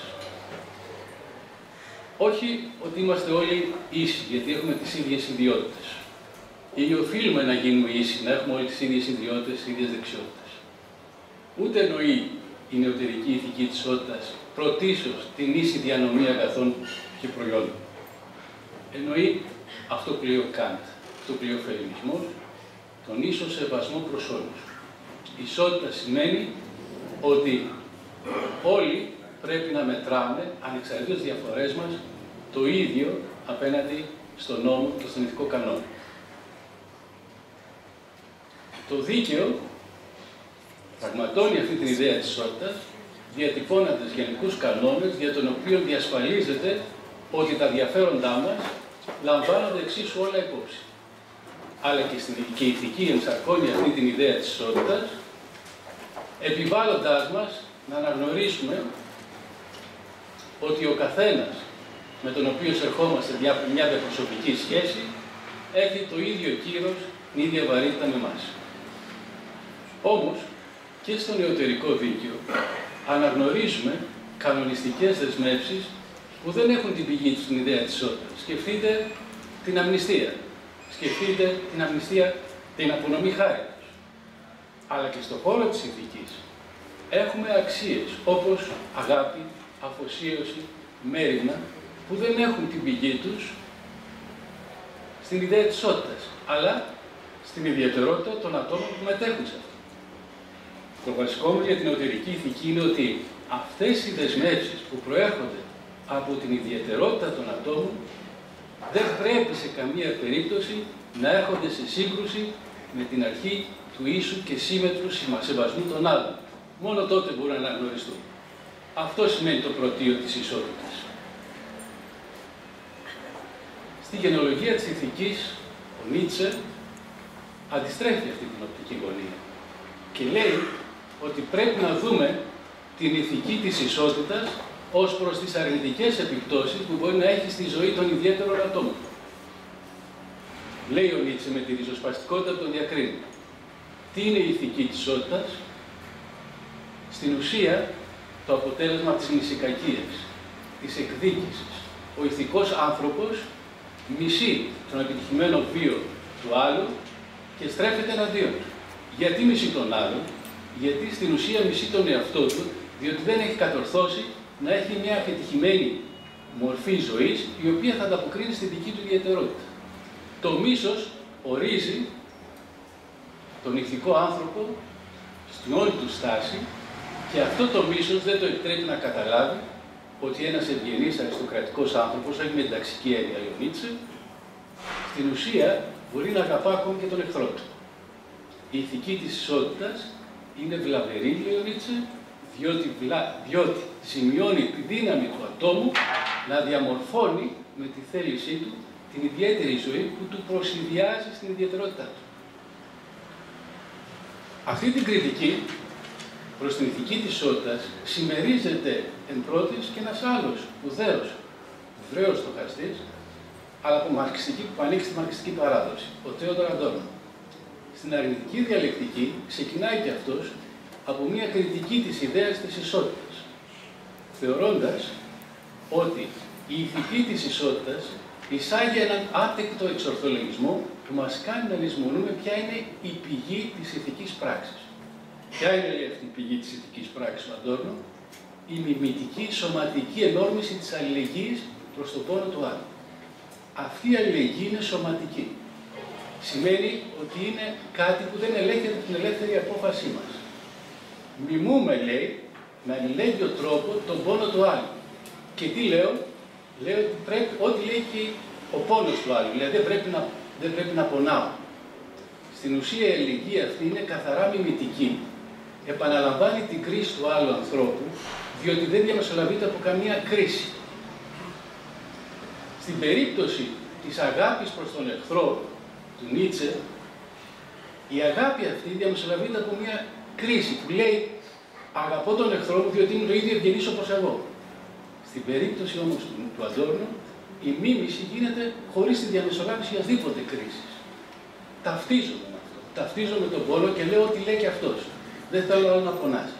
Όχι ότι είμαστε όλοι ίσοι, γιατί έχουμε τις ίδιες ιδιότητες. Ή οφείλουμε να γίνουμε ίσοι, να έχουμε όλοι τις ίδιες ιδιότητες, τις ίδιες δεξιότητες. Ούτε εννοεί η νεωτερική ηθική της ισότητας πρωτίστως την ίση διανομή αγαθών και προϊόντων. Εννοεί αυτό που λέει ο Καντ, αυτό που λέει ο φεμινισμός, τον ίσο σεβασμό προς όλους. Ισότητα σημαίνει ότι όλοι πρέπει να μετράμε, ανεξαρτήτως της διαφορές μας, το ίδιο απέναντι στον νόμο και στον ηθικό κανόνα. Το δίκαιο πραγματώνει αυτή την ιδέα της ισότητας, διατυπώνοντας γενικούς κανόνες για τον οποίο διασφαλίζεται ότι τα ενδιαφέροντά μας λαμβάνονται εξίσου όλα υπόψη. Αλλά και, στην, και η ηθική ενσαρκώνει αυτή την ιδέα της ισότητας, επιβάλλοντάς μας να αναγνωρίσουμε ότι ο καθένας με τον οποίο ερχόμαστε μια διαπροσωπική σχέση έχει το ίδιο κύρος, την ίδια βαρύτητα με εμάς. Όμως, και στο νεωτερικό δίκαιο αναγνωρίζουμε κανονιστικές δεσμεύσεις που δεν έχουν την πηγή τους στην ιδέα της ισότητας. Σκεφτείτε την αμνηστία. Σκεφτείτε την αμνηστία, την απονομή χάριτος. Αλλά και στον χώρο της ηθικής έχουμε αξίες όπως αγάπη, αφοσίωση, μέριμνα, που δεν έχουν την πηγή τους στην ιδέα της ισότητας, αλλά στην ιδιαιτερότητα των ατόμων που μετέχουν σε αυτό. Το βασικό μου για την εσωτερική ηθική είναι ότι αυτές οι δεσμεύσεις που προέρχονται από την ιδιαιτερότητα των ατόμων δεν πρέπει σε καμία περίπτωση να έρχονται σε σύγκρουση με την αρχή του ίσου και σύμμετρου σεβασμού των άλλων. Μόνο τότε μπορούν να αναγνωριστούν. Αυτό σημαίνει το πρωτείο της ισότητας. Στη γενεολογία της ηθικής, ο Νίτσε αντιστρέφει αυτή την οπτική γωνία και λέει ότι πρέπει να δούμε την ηθική της ισότητας ως προς τις αρνητικές επιπτώσεις που μπορεί να έχει στη ζωή των ιδιαίτερων ατόμων. Λέει ο Νίτσε με τη ριζοσπαστικότητα που τον διακρίνει. Τι είναι η ηθική της ισότητας? Στην ουσία, το αποτέλεσμα της μνησικακίας, της εκδίκησης. Ο ηθικός άνθρωπος μισεί τον επιτυχημένο βίο του άλλου και στρέφεται εναντίον του. Γιατί μισεί τον άλλον? Γιατί στην ουσία μισεί τον εαυτό του, διότι δεν έχει κατορθώσει να έχει μια επιτυχημένη μορφή ζωής, η οποία θα ανταποκρίνει στη δική του ιδιαιτερότητα. Το μίσος ορίζει τον ηθικό άνθρωπο στην όλη του στάση και αυτό το μίσος δεν το επιτρέπει να καταλάβει ότι ένας ευγενής αριστοκρατικός άνθρωπος, όχι με την ταξική έννοια ο Νίτσε, στην ουσία μπορεί να αγαπά ακόμη και τον εχθρό του. Η ηθική της ισότητας είναι βλαβερή, λέει ο Νίτσε, διότι, βλα... διότι σημειώνει τη δύναμη του ατόμου να διαμορφώνει με τη θέλησή του την ιδιαίτερη ζωή που του προσυδειάζει στην ιδιαιτερότητά του. Αυτή την κριτική προς την ηθική της ισότητας συμμερίζεται εν πρώτης και ένας άλλος σπουδαίος, Εβραίος στοχαστής, αλλά από μαρξιστική, που ανήκει στη μαρξιστική παράδοση, ο Θέοντορ Αντόρνο. Στην αρνητική διαλεκτική ξεκινάει και αυτός από μια κριτική της ιδέας της ισότητας, θεωρώντας ότι η ηθική της ισότητας εισάγει έναν άτεκτο εξορθολογισμό που μας κάνει να λησμονούμε ποια είναι η πηγή της ηθικής πράξης. Ποια είναι αυτή η πηγή της ηθικής πράξης του Αντόρνο? Η μιμητική σωματική ενόρμηση της αλληλεγγύης προς τον πόνο του άλλου. Αυτή η αλληλεγγύη είναι σωματική. Σημαίνει ότι είναι κάτι που δεν ελέγχεται την ελεύθερη απόφασή μας. Μιμούμε, λέει, με αλληλέγγυο τρόπο τον πόνο του άλλου. Και τι λέω? Λέω ότι πρέπει, ό,τι λέει και ο πόνος του άλλου. Δηλαδή δεν πρέπει να, δεν πρέπει να πονάω. Στην ουσία η αλληλεγγύη αυτή είναι καθαρά μιμητική. Επαναλαμβάνει την κρίση του άλλου ανθρώπου, διότι δεν διαμεσολαβείται από καμία κρίση. Στην περίπτωση της αγάπης προς τον εχθρό του Νίτσε, η αγάπη αυτή διαμεσολαβείται από μια κρίση που λέει αγαπώ τον εχθρό μου διότι είναι το ίδιο ευγενής όπως εγώ. Στην περίπτωση όμως του, του Αντόρνο, η μίμηση γίνεται χωρίς τη διαμεσολάβηση οποιασδήποτε κρίσης. Ταυτίζομαι με αυτό. Ταυτίζομαι τον πόνο και λέω ότι λέει και αυτός. Δεν θέλω άλλο να πονάσει.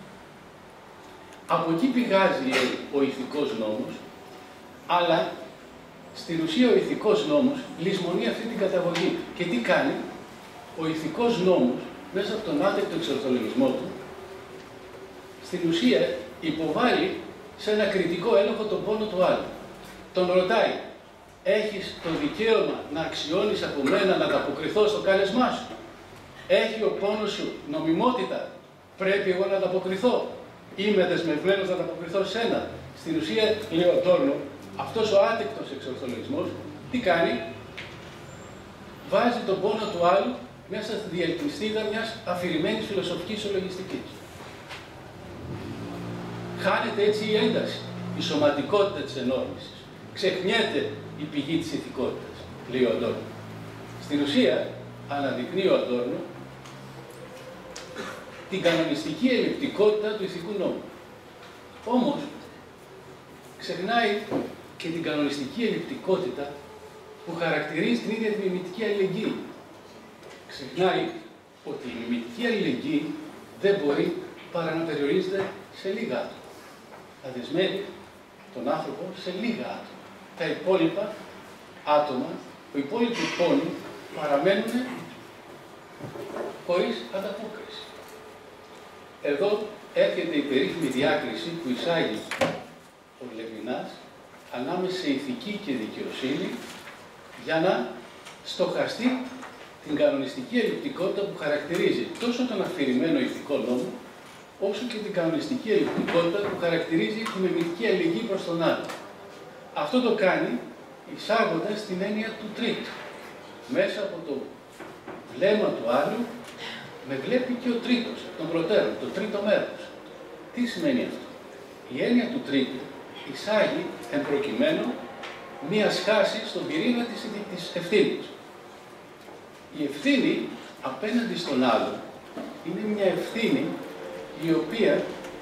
Από εκεί πηγάζει, λέει, ο ηθικός νόμος, αλλά στην ουσία ο ηθικός νόμος λησμονεί αυτή την καταγωγή. Και τι κάνει? Ο ηθικός νόμος, μέσα από τον άτεκτο εξορθολογισμό του, στην ουσία υποβάλλει σε ένα κριτικό έλεγχο τον πόνο του άλλου. Τον ρωτάει, έχεις το δικαίωμα να αξιώνεις από μένα να ανταποκριθώ στο κάλεσμά σου? Έχει ο πόνος σου νομιμότητα? Πρέπει εγώ να ανταποκριθώ? Είμαι δεσμευμένος να ανταποκριθώ σε ένα? Στην ουσία, λέει ο Αντόρνο, αυτός ο άτεκτος εξορθολογισμός τι κάνει? Βάζει τον πόνο του άλλου μέσα στη διελκυστίδα μιας αφηρημένης φιλοσοφικής ολογιστικής. Χάνεται έτσι η ένταση, η σωματικότητα της ενόρμησης. Ξεχνιέται η πηγή της ηθικότητας, λέει ο Αντόρνο. Στην ουσία, αναδεικνύει ο Αντόρνο την κανονιστική ελλειπτικότητα του ηθικού νόμου. Όμως, ξεχνάει και την κανονιστική ελλειπτικότητα που χαρακτηρίζει την ίδια τη μιμητική αλληλεγγύη. Ξεχνάει ότι η μιμητική αλληλεγγύη δεν μπορεί παρά να περιορίζεται σε λίγα άτομα. Να δεσμεύει τον άνθρωπο σε λίγα άτομα. Τα υπόλοιπα άτομα, οι υπόλοιποι πόνοι, παραμένουν χωρίς ανταπόκριση. Εδώ έρχεται η περίφημη διάκριση που εισάγει ο Λεβινάς ανάμεσα σε ηθική και δικαιοσύνη για να στοχαστεί την κανονιστική ελλειπτικότητα που χαρακτηρίζει τόσο τον αφηρημένο ηθικό νόμο, όσο και την κανονιστική ελλειπτικότητα που χαρακτηρίζει την μεμητική αλληλεγγύη προς τον άλλο. Αυτό το κάνει εισάγοντας την έννοια του τρίτου. Μέσα από το βλέμμα του άλλου με βλέπει και ο τρίτος, τον προτέρων, το τρίτο μέρος. Τι σημαίνει αυτό? Η έννοια του τρίτου εισάγει εν προκειμένου μία σχάση στον πυρήνα της, της ευθύνης. Η ευθύνη απέναντι στον άλλο είναι μια ευθύνη η οποία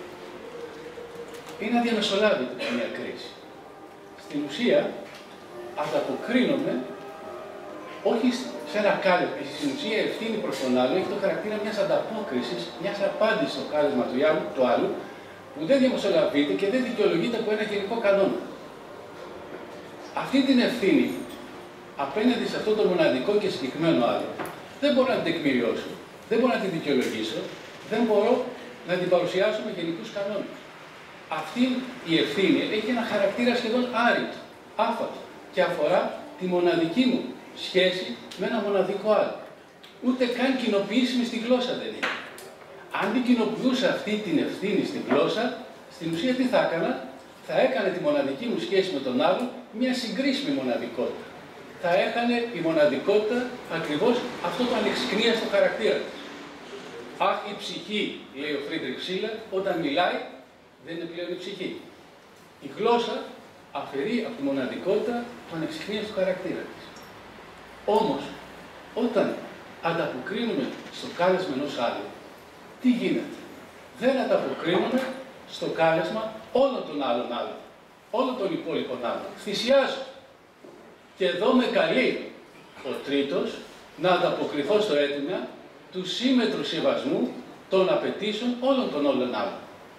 είναι αδιαμεσολάβητη σε μια κρίση. Στην ουσία ανταποκρίνομαι όχι σε ένα κάλεσμα. Στην ουσία η ευθύνη προς τον άλλο έχει το χαρακτήρα μιας ανταπόκρισης, μιας απάντησης στο κάλεσμα του άλλου, που δεν διαμεσολαβείται και δεν δικαιολογείται από ένα γενικό κανόνα. Αυτή την ευθύνη απέναντι σε αυτό το μοναδικό και συγκεκριμένο άλλο δεν μπορώ να την τεκμηριώσω, δεν μπορώ να την δικαιολογήσω, δεν μπορώ να την παρουσιάσω με γενικούς κανόνες. Αυτή η ευθύνη έχει ένα χαρακτήρα σχεδόν άρρητο, άφατο και αφορά τη μοναδική μου σχέση με ένα μοναδικό άλλο. Ούτε καν κοινοποιήσιμη στη γλώσσα δεν είναι. Αν την κοινοποιούσα αυτή την ευθύνη στη γλώσσα, στην ουσία τι θα έκανα? Θα έκανε τη μοναδική μου σχέση με τον άλλο μια συγκρίσιμη μοναδικότητα. Θα έκανε η μοναδικότητα ακριβώς αυτό το ανεξικνίαστο χαρακτήρα της. Αχ, η ψυχή, λέει ο Φρίντριχ Σίλερ, όταν μιλάει δεν είναι πλέον η ψυχή. Η γλώσσα αφαιρεί από τη μοναδικότητα το ανεξικνίαστο χαρακτήρα της. Όμως, όταν ανταποκρίνουμε στο κάλεσμα ενός άλλου, τι γίνεται? Δεν ανταποκρίνουμε στο κάλεσμα όλων των άλλων άλλων, όλων των υπόλοιπων άλλων. Θυσιάζω. Και εδώ με καλεί ο τρίτος να ανταποκριθώ στο αίτημα του σύμμετρου σεβασμού των απαιτήσεων όλων των όλων άλλων.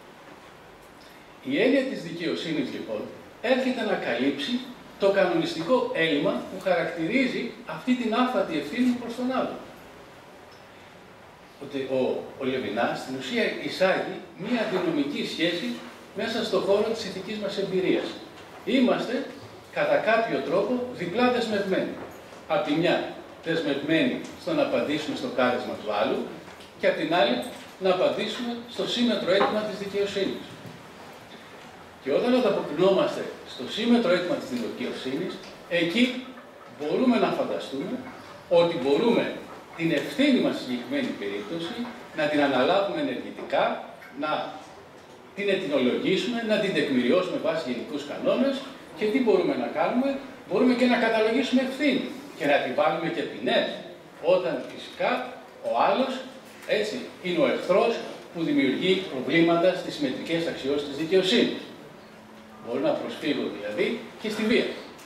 Η έννοια της δικαιοσύνης, λοιπόν, έρχεται να καλύψει το κανονιστικό έλλειμμα που χαρακτηρίζει αυτή την άφατη ευθύνη προς τον άλλο. Ότι ο, ο Λεβινάς στην ουσία εισάγει μία αντινομική σχέση μέσα στον χώρο της ηθικής μας εμπειρίας. Είμαστε κατά κάποιο τρόπο διπλά δεσμευμένοι. Απ' τη μια δεσμευμένοι στο να απαντήσουμε στο κάλεσμα του άλλου και απ' την άλλη να απαντήσουμε στο σύμμετρο αίτημα της δικαιοσύνης. Και όταν ανταποκρινόμαστε στο σύμμετρο αίτημα της δικαιοσύνης, εκεί μπορούμε να φανταστούμε ότι μπορούμε την ευθύνη μας στη συγκεκριμένη περίπτωση να την αναλάβουμε ενεργητικά, να την ετεινολογήσουμε, να την τεκμηριώσουμε βάσει γενικούς κανόνες και τι μπορούμε να κάνουμε? Μπορούμε και να καταλογίσουμε ευθύνη και να επιβάλλουμε και ποινές, όταν φυσικά ο άλλος έτσι είναι ο εχθρός που δημιουργεί προβλήματα στις συμμετρικές αξιώσεις της δικαιοσύνης. Μπορώ να προσφύγω δηλαδή και στη βία.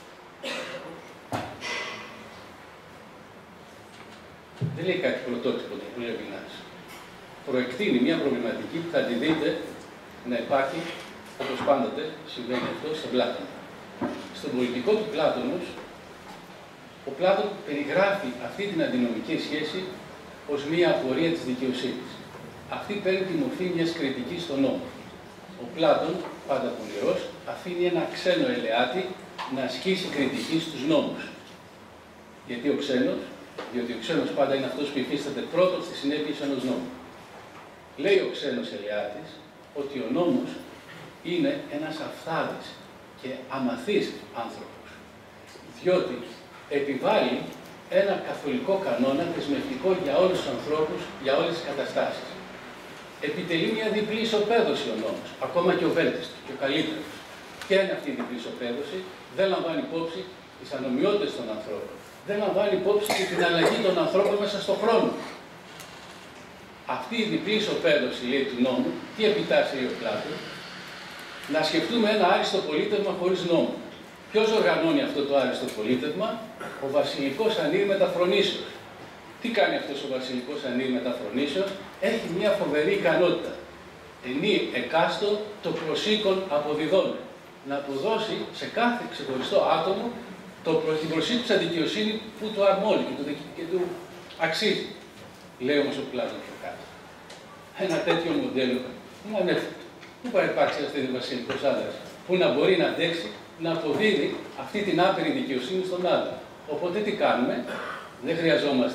Δεν λέει κάτι πρωτότυπο το που λέει ο Λεβινάς. Προεκτείνει μια προβληματική που θα τη δείτε να υπάρχει, όπως πάντοτε συμβαίνει αυτό, στον Πλάτωνα. Στον πολιτικό του Πλάτωνος, ο Πλάτων περιγράφει αυτή την αντινομική σχέση ως μια απορία της δικαιοσύνης. Αυτή παίρνει τη μορφή μιας κριτικής στον νόμο. Ο Πλάτων, πάντα πονηρός, αφήνει ένα ξένο ελεάτη να ασκήσει κριτική στους νόμους. Γιατί ο ξένος, διότι ο ξένος πάντα είναι αυτός που υφίσταται πρώτος στις συνέπειες ενός νόμου. Λέει ο ξένος ελεάτης ότι ο νόμος είναι ένας αυθάδης και αμαθής άνθρωπος, διότι επιβάλλει ένα καθολικό κανόνα δεσμευτικό για όλους τους ανθρώπους, για όλες τις καταστάσεις. Επιτελεί μια διπλή ισοπαίδωση ο νόμος, ακόμα και ο βέλτιστος και ο καλύτερος. Ποια είναι αυτή η διπλή ισοπαίδωση? Δεν λαμβάνει υπόψη τις ανομοιότητες των ανθρώπων. Δεν λαμβάνει υπόψη και την αλλαγή των ανθρώπων μέσα στον χρόνο. Αυτή η διπλή ισοπαίδωση, λέει, του νόμου, τι επιτάσσει, λέει ο Πλάτων? Να σκεφτούμε ένα άριστο πολίτευμα χωρίς νόμο. Ποιος οργανώνει αυτό το άριστο πολίτευμα? Ο βασιλικός ανήρ μεταφρονήσεως. Τι κάνει αυτός ο βασιλικός ανήρ μεταφρονήσεως? Έχει μια φοβερή ικανότητα. Ενή εκάστο το προσήκον αποδιδών. Να αποδώσει σε κάθε ξεχωριστό άτομο το προς την προσήκουσα δικαιοσύνη που του αρμόζει και του, και του αξίζει. Λέει όμως ο Πλάτων πιο κάτω. Ένα τέτοιο μοντέλο είναι ανέφικτο. Πού θα υπάρξει ένας τέτοιος βασιλικός άντρας που να μπορεί να αντέξει, να αποδίδει αυτή την άπειρη δικαιοσύνη στον άλλο? Οπότε τι κάνουμε? Δεν χρειαζόμαστε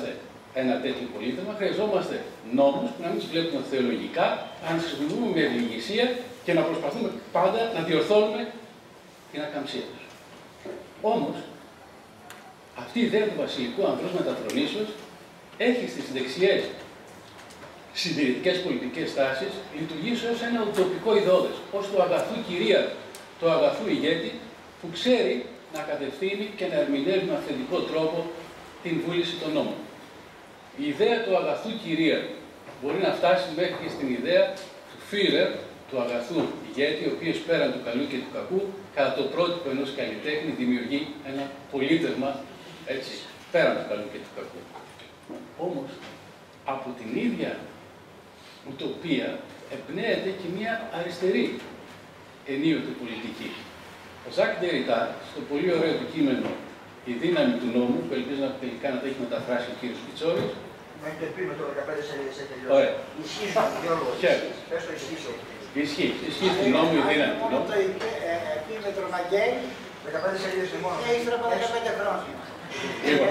ένα τέτοιο πολίτευμα, χρειαζόμαστε νόμους που να μην τους βλέπουμε θεολογικά, να τους χρησιμοποιούμε με ευληγησία και να προσπαθούμε πάντα να διορθώνουμε την ακαμψία τους. Όμως, αυτή η ιδέα του βασιλικού ανδρός μεταφρονήσεως έχει στις δεξιές συντηρητικές πολιτικές τάσεις λειτουργήσει ως ένα ουτοπικό ιδεώδες, ως του αγαθού κυρίαρχου, του αγαθού ηγέτη που ξέρει να κατευθύνει και να ερμηνεύει με αυθεντικό τρόπο την βούληση των νόμων. Η ιδέα του αγαθού κυρίαρχου μπορεί να φτάσει μέχρι και στην ιδέα του Führer, του αγαθού ηγέτη, ο οποίος πέραν του καλού και του κακού, κατά το πρότυπο ενός καλλιτέχνη, δημιουργεί ένα πολίτευμα, έτσι, πέραν του καλού και του κακού. Όμως, από την ίδια ουτοπία εμπνέεται και μια αριστερή ενίοτε πολιτική. Ο Ζακ Ντεριντά, στο πολύ ωραίο του κείμενο «Η δύναμη του νόμου», που ελπίζω να τελικά να το έχει μεταφράσει ο κύριος Πιτσόρης. Να το πει με το δεκαπέντε σελίδες έχει τελειώσει. Ωραία. Ισχύει στον Γιώργο. Πες το ισχύει. Ισχύει. Ισχύει του νόμου η δύναμη του νόμου. Το επίμετρο Μαγκέλη δεκαπέντε σελίδες είναι μόνο. και ύστερα από δεκαπέντε χρόνια. Λοιπόν,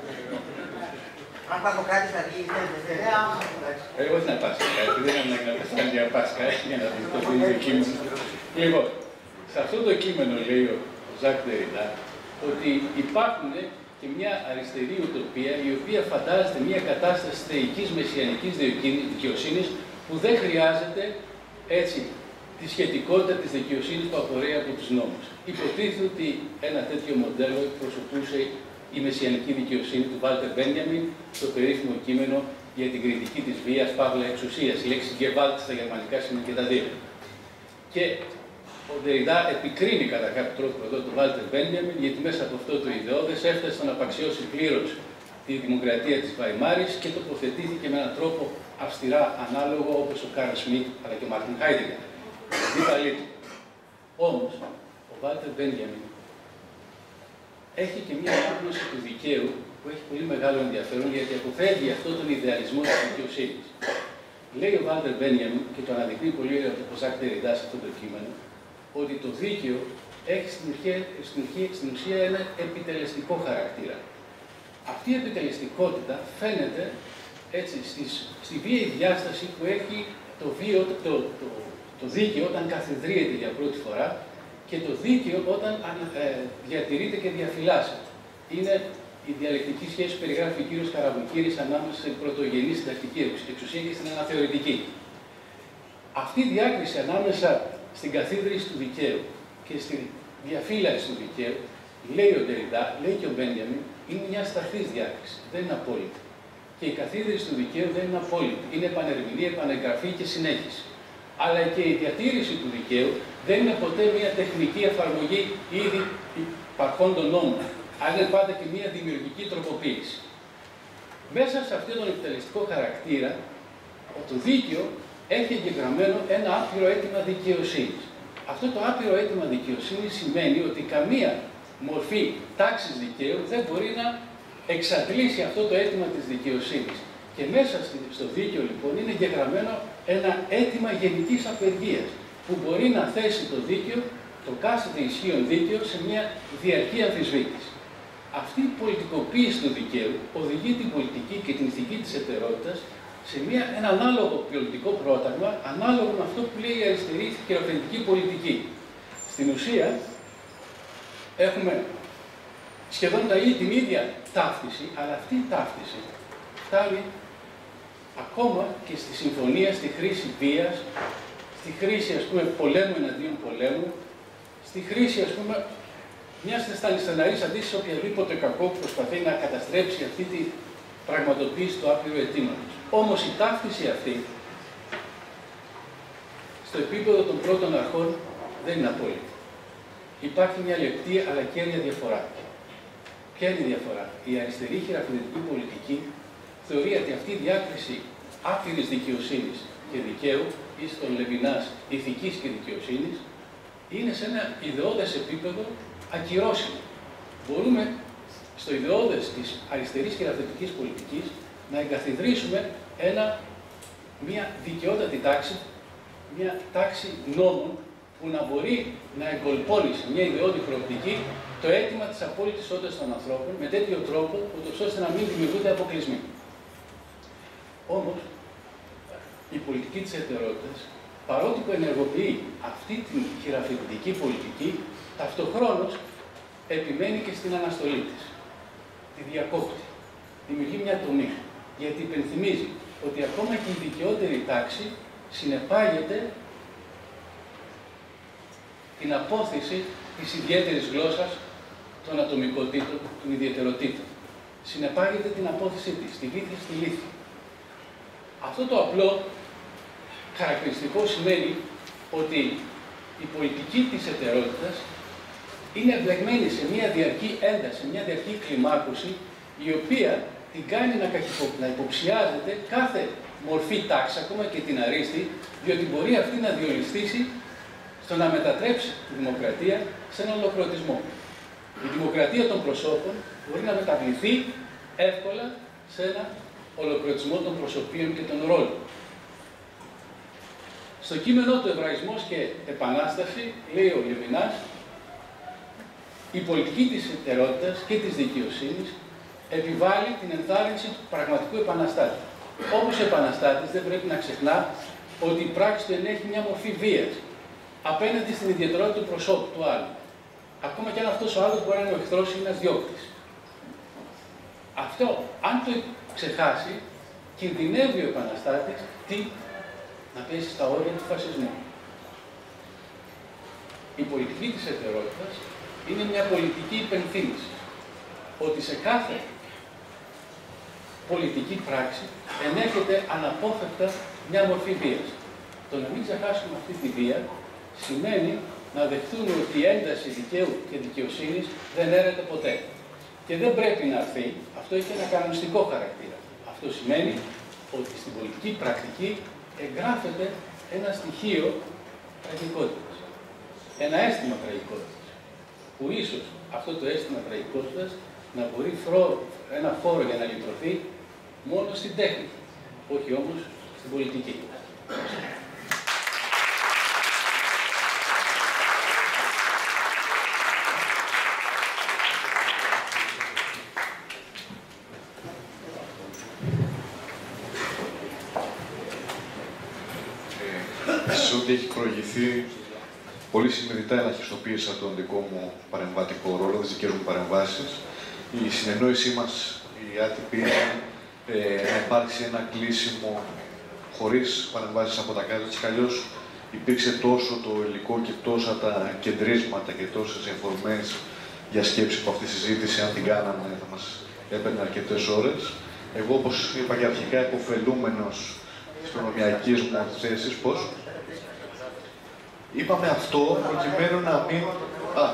Αν πάθω κάτι θα βγει, δεν ε, όχι να πας κάτι, δεν είναι να πεθάνει για Πάσχα, για να δει το ίδιο κείμενο. Λοιπόν, σε αυτό το κείμενο λέει ο Ζακ Ντεριντά ότι υπάρχουν και μια αριστερή ουτοπία η οποία φαντάζεται μια κατάσταση θεϊκής μεσιανικής δικαιοσύνης που δεν χρειάζεται έτσι τη σχετικότητα της δικαιοσύνης που απορρέει από τους νόμους. Υποτίθεται ότι ένα τέτοιο μοντέλο εκπροσωπούσε η μεσιανική δικαιοσύνη του Βάλτερ Μπένιαμιν στο περίφημο κείμενο για την κριτική της βίας, παύλα εξουσίας. Η λέξη Gewalt στα γερμανικά σημαίνει και τα δύο. Και ο Ντεριντά επικρίνει κατά κάποιο τρόπο εδώ τον Βάλτερ Μπένιαμιν, γιατί μέσα από αυτό το ιδεώδες έφτασε να απαξιώσει πλήρως τη δημοκρατία της Βαϊμάρης και τοποθετήθηκε με έναν τρόπο αυστηρά ανάλογο όπως ο Καρλ Σμιτ αλλά και ο Μάρτιν Χάιντεγκερ. Δίπαλή του. Όμως, ο Βάλτερ Μπένιαμιν έχει και μια άγνωση του δικαίου που έχει πολύ μεγάλο ενδιαφέρον γιατί αποφεύγει αυτόν τον ιδεαλισμό της δικαιοσύνης. Λέει ο Βάλτερ Μπένιαμιν, και το αναδεικνύει πολύ ωραία ο Ζακ Ντεριντά σε αυτό το κείμενο, ότι το δίκαιο έχει στην ουσία, στην ουσία, στην ουσία ένα επιτελεστικό χαρακτήρα. Αυτή η επιτελεστικότητα φαίνεται έτσι, στις, στη βίαιη διάσταση που έχει το, βίο, το, το, το, το δίκαιο όταν καθιδρύεται για πρώτη φορά και το δίκαιο όταν ε, διατηρείται και διαφυλάσσεται. Είναι η διαλεκτική σχέση που περιγράφει ο κύριος Καραβουκύρης ανάμεσα στην πρωτογενή συντακτική εξουσία και στην αναθεωρητική. Αυτή η διάκριση ανάμεσα στην καθίδρυση του δικαίου και στη διαφύλαξη του δικαίου, λέει ο Ντεριντά, λέει και ο Μπένιαμιν, είναι μια σταθής διάκριση, δεν είναι απόλυτη. Και η καθίδρυση του δικαίου δεν είναι απόλυτη. Είναι επανερμηνία, επανεγγραφή και συνέχιση. Αλλά και η διατήρηση του δικαίου δεν είναι ποτέ μια τεχνική εφαρμογή ήδη υπαρχόντων νόμων. Αλλά είναι πάντα και μια δημιουργική τροποποίηση. Μέσα σε αυτόν τον επιτελεστικό χαρακτήρα, το δίκαιο έχει εγγεγραμμένο ένα άπειρο αίτημα δικαιοσύνης. Αυτό το άπειρο αίτημα δικαιοσύνης σημαίνει ότι καμία μορφή τάξης δικαίου δεν μπορεί να εξαντλήσει αυτό το αίτημα της δικαιοσύνης. Και μέσα στο δίκαιο λοιπόν είναι εγγεγραμμένο ένα αίτημα γενικής απεργίας που μπορεί να θέσει το δίκαιο, το κάθετε ισχύον δίκαιο, σε μια διαρκή αμφισβήτηση. Αυτή η πολιτικοποίηση του δικαίου οδηγεί την πολιτική και την ηθική της εταιρότητας σε μια, ένα ανάλογο πολιτικό πρόταγμα, ανάλογο με αυτό που λέει η αριστερή χειροθετική πολιτική. Στην ουσία, έχουμε σχεδόν την ίδια ταύτιση, αλλά αυτή η ταύτιση φτάνει ακόμα και στη συμφωνία, στη χρήση βίας, στη χρήση, ας πούμε, πολέμου εναντίον πολέμου, στη χρήση, ας πούμε, μια στεναρής αντίστοιχης οποιαδήποτε κακό που προσπαθεί να καταστρέψει αυτή τη πραγματοποίηση του άπειρου αιτήματος. Όμως η ταύτιση αυτή, στο επίπεδο των πρώτων αρχών, δεν είναι απόλυτη. Υπάρχει μια λεπτή αλλά κέρια διαφορά. Ποια είναι η διαφορά? Η αριστερή χειραφετητική πολιτική θεωρεί ότι αυτή η διάκριση άπειρης δικαιοσύνης και δικαίου ή στον Λεβινάς ηθικής και δικαιοσύνης είναι σε ένα ιδεώδες επίπεδο ακυρώσιμο. Μπορούμε στο ιδεώδες της αριστερής χειραφετητικής πολιτικής να εγκαθιδρύσουμε ένα, μια δικαιότατη τάξη, μια τάξη νόμων που να μπορεί να εγκολπώνει σε μια ιδεώδη προοπτική το αίτημα της απόλυτης ισότητας των ανθρώπων με τέτοιο τρόπο, ούτως ώστε να μην δημιουργούνται αποκλεισμοί. Όμως, η πολιτική της εταιρότητας, παρότι που ενεργοποιεί αυτή την χειραφετητική πολιτική, ταυτοχρόνως επιμένει και στην αναστολή της. Τη διακόπτει. Δημιουργεί μια τομή. Γιατί υπενθυμίζει ότι ακόμα και η δικαιότερη τάξη συνεπάγεται την απόθεση της ιδιαίτερης γλώσσας, των ατομικοτήτων, των ιδιαιτεροτήτων. Συνεπάγεται την απόθεση της, τη βήθη στη λύθη. Αυτό το απλό χαρακτηριστικό σημαίνει ότι η πολιτική της εταιρότητας είναι εμπλεγμένη σε μια διαρκή ένταση, σε μια διαρκή κλιμάκωση, η οποία την κάνει να, καχυπο... να υποψιάζεται κάθε μορφή τάξη, ακόμα και την αρίστη, διότι μπορεί αυτή να διολυστήσει στο να μετατρέψει τη δημοκρατία σε έναν ολοκληρωτισμό. Η δημοκρατία των προσώπων μπορεί να μεταβληθεί εύκολα σε ένα ολοκληρωτισμό των προσωπίων και των ρόλων. Στο κείμενό του «Εβραϊσμός και Επανάσταση», λέει ο Λεβινάς, η πολιτική της εταιρότητας και της δικαιοσύνης επιβάλλει την ενθάρρυνση του πραγματικού επαναστάτη. Όπως ο επαναστάτης δεν πρέπει να ξεχνά ότι η πράξη του ενέχει μια μορφή βίας απέναντι στην ιδιαιτερότητα του προσώπου του άλλου. Ακόμα και αν αυτός ο άλλος μπορεί να είναι ο εχθρός ή ένας διώκτης. Αυτό, αν το ξεχάσει, κινδυνεύει ο επαναστάτης τι, να πέσει στα όρια του φασισμού. Η πολιτική της εταιρότητας είναι μια πολιτική υπενθύμηση ότι σε κάθε πολιτική πράξη ενέχεται αναπόφευκτα μια μορφή βίας. Το να μην ξεχάσουμε αυτή τη βία σημαίνει να δεχτούμε ότι η ένταση δικαίου και δικαιοσύνης δεν έρεται ποτέ. Και δεν πρέπει να έρθει, αυτό έχει ένα κανονιστικό χαρακτήρα. Αυτό σημαίνει ότι στην πολιτική πρακτική εγγράφεται ένα στοιχείο τραγικότητας. Ένα αίσθημα τραγικότητας. Που ίσως αυτό το αίσθημα τραγικότητας να μπορεί φρό, ένα φόρο για να λυτρωθεί μόνο στην τέχνη, όχι όμως στην πολιτική. Ότι έχει προηγηθεί πολύ συνειδητά ελαχιστοποίησα τον δικό μου παρεμβατικό ρόλο, τις δικές μου παρεμβάσεις. Η συνεννόησή μας, η άτυπη, είναι ε, να υπάρξει ένα κλείσιμο χωρίς παρεμβάσεις από τα κάτω. Και αλλιώς υπήρξε τόσο το υλικό και τόσα τα κεντρίσματα και τόσες εφορμές για σκέψη από αυτή τη συζήτηση, αν την κάναμε θα μας έπαιρνε αρκετές ώρες. Εγώ, όπως είπα και αρχικά, υποφελούμενος της προνομιακής μου θέσης, πώς. Είπαμε αυτό προκειμένου να μην... Α.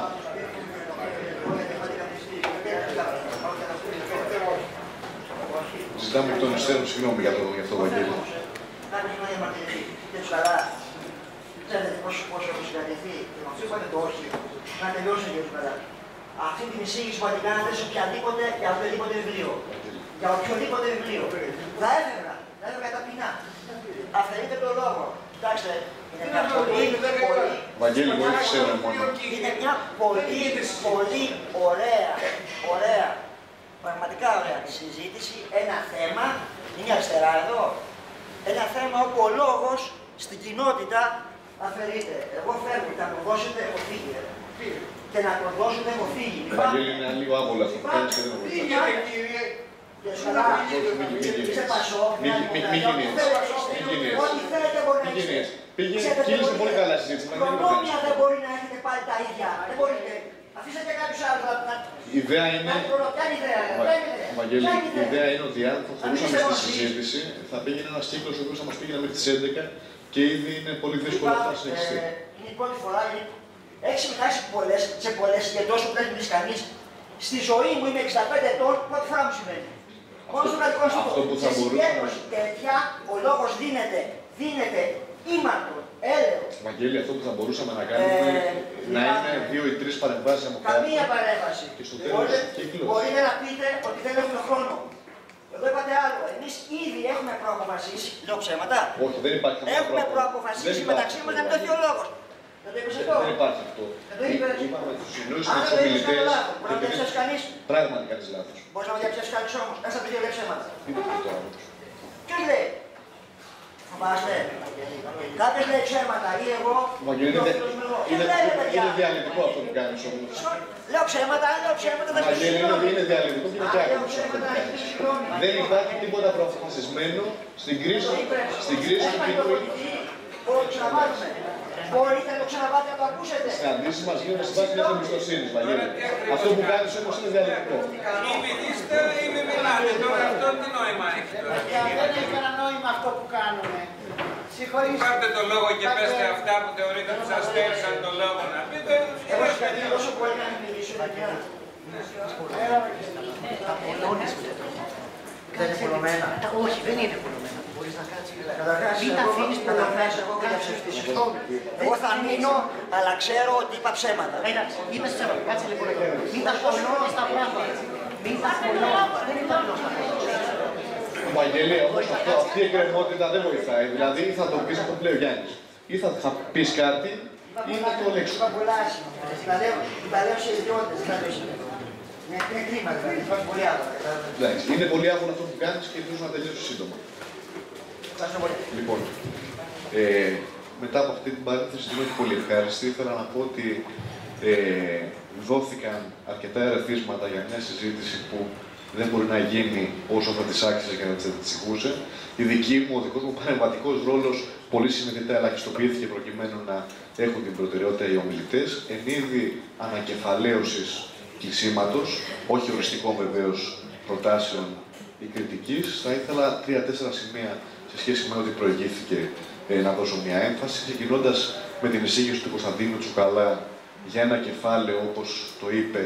Ζητάμε εκ των υστέρων συγγνώμη για, το, για αυτό το Βαγγέλη. Κάποια χρόνια μαρτυρηθεί και τους καλά. Ξέρετε πόσο έχουν συγκρατηθεί. Αυτό είπατε το όχι. Να τελειώσουν και τους καλά. Αυτή την εισήγηση που την κάνατε σε οποιαδήποτε, για οποιοδήποτε βιβλίο. Για οποιοδήποτε βιβλίο. Θα έφευγα. Θα έφευγα ταπεινά. Αφαιρείτε το λόγο. Κοιτάξτε, είναι μια πολύ, πολύ... Βαγγέλη, βοήθησε με μόνο. Είναι μια πολύ, πολύ ωραία, ωραία, πραγματικά ωραία συζήτηση, ένα θέμα, είναι αριστερά εδώ, ένα θέμα όπου ο λόγος στην κοινότητα αφαιρείται. Εγώ φεύγω, θα τον δώσετε, έχω φύγει. Και να τον δώσετε, έχω φύγει. Βαγγέλη, είναι λίγο άβολα αυτό που κάνεις και δεν το βοηθάς. Και καλά, είσαι πασό, μη γίνεις, ό,τι θέλετε μπορεί να είστε. Πήγαινε πολύ καλά συζήτηση. Προνόμια δεν μπορεί να έχετε πάλι τα ίδια. Δεν μπορείτε. Αφήσατε κάποιους άλλους να... Η ιδέα είναι... Ποια είναι η ιδέα, Βαγγέλη, η ιδέα είναι ότι αν θα φορούσαμε στη συζήτηση, θα πήγαινε ένας κύκλος ο οποίος θα μας πήγαινε μέχρι τις έντεκα και ήδη είναι πολύ δύσκολο να συνεχιστεί. Είναι η πρώτη φορά, έχει συμμετάσχει σε πολλές και τόσο που δεν έχει μιλήσει κανείς. Στη ζωή μου είμαι εξήντα πέντε ετών, πρώτη φορά μου συμβαίνει. Μόνο στο κρατικό σύμβολο. Σε συγκέντρωση τέτοια, ο λόγος δίνεται, δίνεται ήμαρτο, έλεο. Βαγγέλη, αυτό που θα μπορούσαμε να κάνουμε ε, να είναι δύο ή τρεις παρεμβάσεις από κάτω. Καμία παρέμβαση. Και στο τέλος κύκλος. Μπορείτε να πείτε ότι δεν έχουμε χρόνο. Εδώ είπατε άλλο. Εμείς ήδη έχουμε προαποφασίσει. Λέω ψέματα. Όχι, δεν υπάρχει αυτό. Έχουμε προαποφασίσει μεταξύ μας να μην δοθεί ο λόγος. Δεν το είπες αυτό. Δεν υπάρχει αυτό. Δεν το είπες. Είπαμε τους συνούς και τους ομιλητές. Μπορεί να διαψεύσεις κανείς. Πράγματι κάνεις λάθος. Μπορείς να διαψεύσεις κανείς όμως. Ένας από δύο λέει ψέματα. Τι το πει τώρα. Ποιος λέει? Φοβάστε. Κάποιος λέει ψέματα ή εγώ. Βαγγέλη, είναι, είναι, είναι διαλυτικό αυτό που κάνεις όμως. Λέω ψέματα, αν λέω ψέματα θα Βαγγέλη, είναι, είναι διαλυτικό και είναι διάκριση αυτό που κάνεις. Δεν υπάρχει τίποτα προαποφασισμένο στην κρίση, στην κρίση του κοινού. Μπορείτε να το ξαναβάλουμε. Μπορείτε να το ξαναβάτε να το ακούσετε. Συναντήσεις μας γίνονται στη βάση μιας εμπιστοσύνης, Βαγγέλη. Αυτό που κάνεις όμως είναι διαλυτικό. Ή μιλήστε ή μη μιλάτε. Τώρα αυτό τι νόημα έχει τώρα. Δεν έχει κανένα νόημα αυτό που κάνουμε. Συγχωρήστε. Πάρτε το λόγο και πέστε αυτά που θεωρείτε ότι σας στέλνησαν το λόγο να πείτε. Εγώ σου κάτι τόσο πολύ να μιλήσω. Δεν είναι πολλωμένα. Όχι, δεν είναι πολλωμένα. Καταρχάς, Μην τα αφήνεις εγώ θα θέσω εγώ και να ψευτήσω. Εγώ θα μείνω, αλλά ξέρω ότι είπα ψέματα. Εντάξει, είπες ψέματα, κάτσε λίγο εδώ. Μην τα πολλώνεις τα πράγματα. Μην τα πολλώνεις. Δεν είναι απλό στα πράγματα. Βαγγέλη, όμως αυτό, αυτή η εκκρεμότητα δεν βοηθάει. Δηλαδή, ή θα το πεις αυτό που λέει ο Γιάννης, ή θα, θα πεις κάτι, ή θα το λέξεις. Είπα πολλά άσχημα. Τα λέω σε ιδιώτες, δεν τα λέω σε είναι κρίμα, δηλαδή. Υπάρχει πολύ άβολα. Εντάξει, είναι πολύ άβολο αυτό που κάνεις και ελπίζω να τελειώσει σύντομα. Λοιπόν, ε, μετά από αυτή την παρένθεση, την όχι πολύ ευχάριστη, ήθελα να πω ότι ε, δόθηκαν αρκετά ερεθίσματα για μια συζήτηση που δεν μπορεί να γίνει όσο θα της άξιζε και να της αντιστοιχούσε. Η δική μου, ο δικός μου παρεμβατικός ρόλος πολύ συνειδητά ελαχιστοποιήθηκε προκειμένου να έχουν την προτεραιότητα οι ομιλητές, εν είδη ανακεφαλαίωσης κλεισίματος, όχι οριστικών βεβαίως προτάσεων ή κριτικής. Θα ήθελα τρία-τέσσερα σημεία σε σχέση με ό,τι προηγήθηκε ε, να δώσω μια έμφαση, ξεκινώντας με την εισήγηση του Κωνσταντίνου Τσουκαλά για ένα κεφάλαιο, όπως το είπε,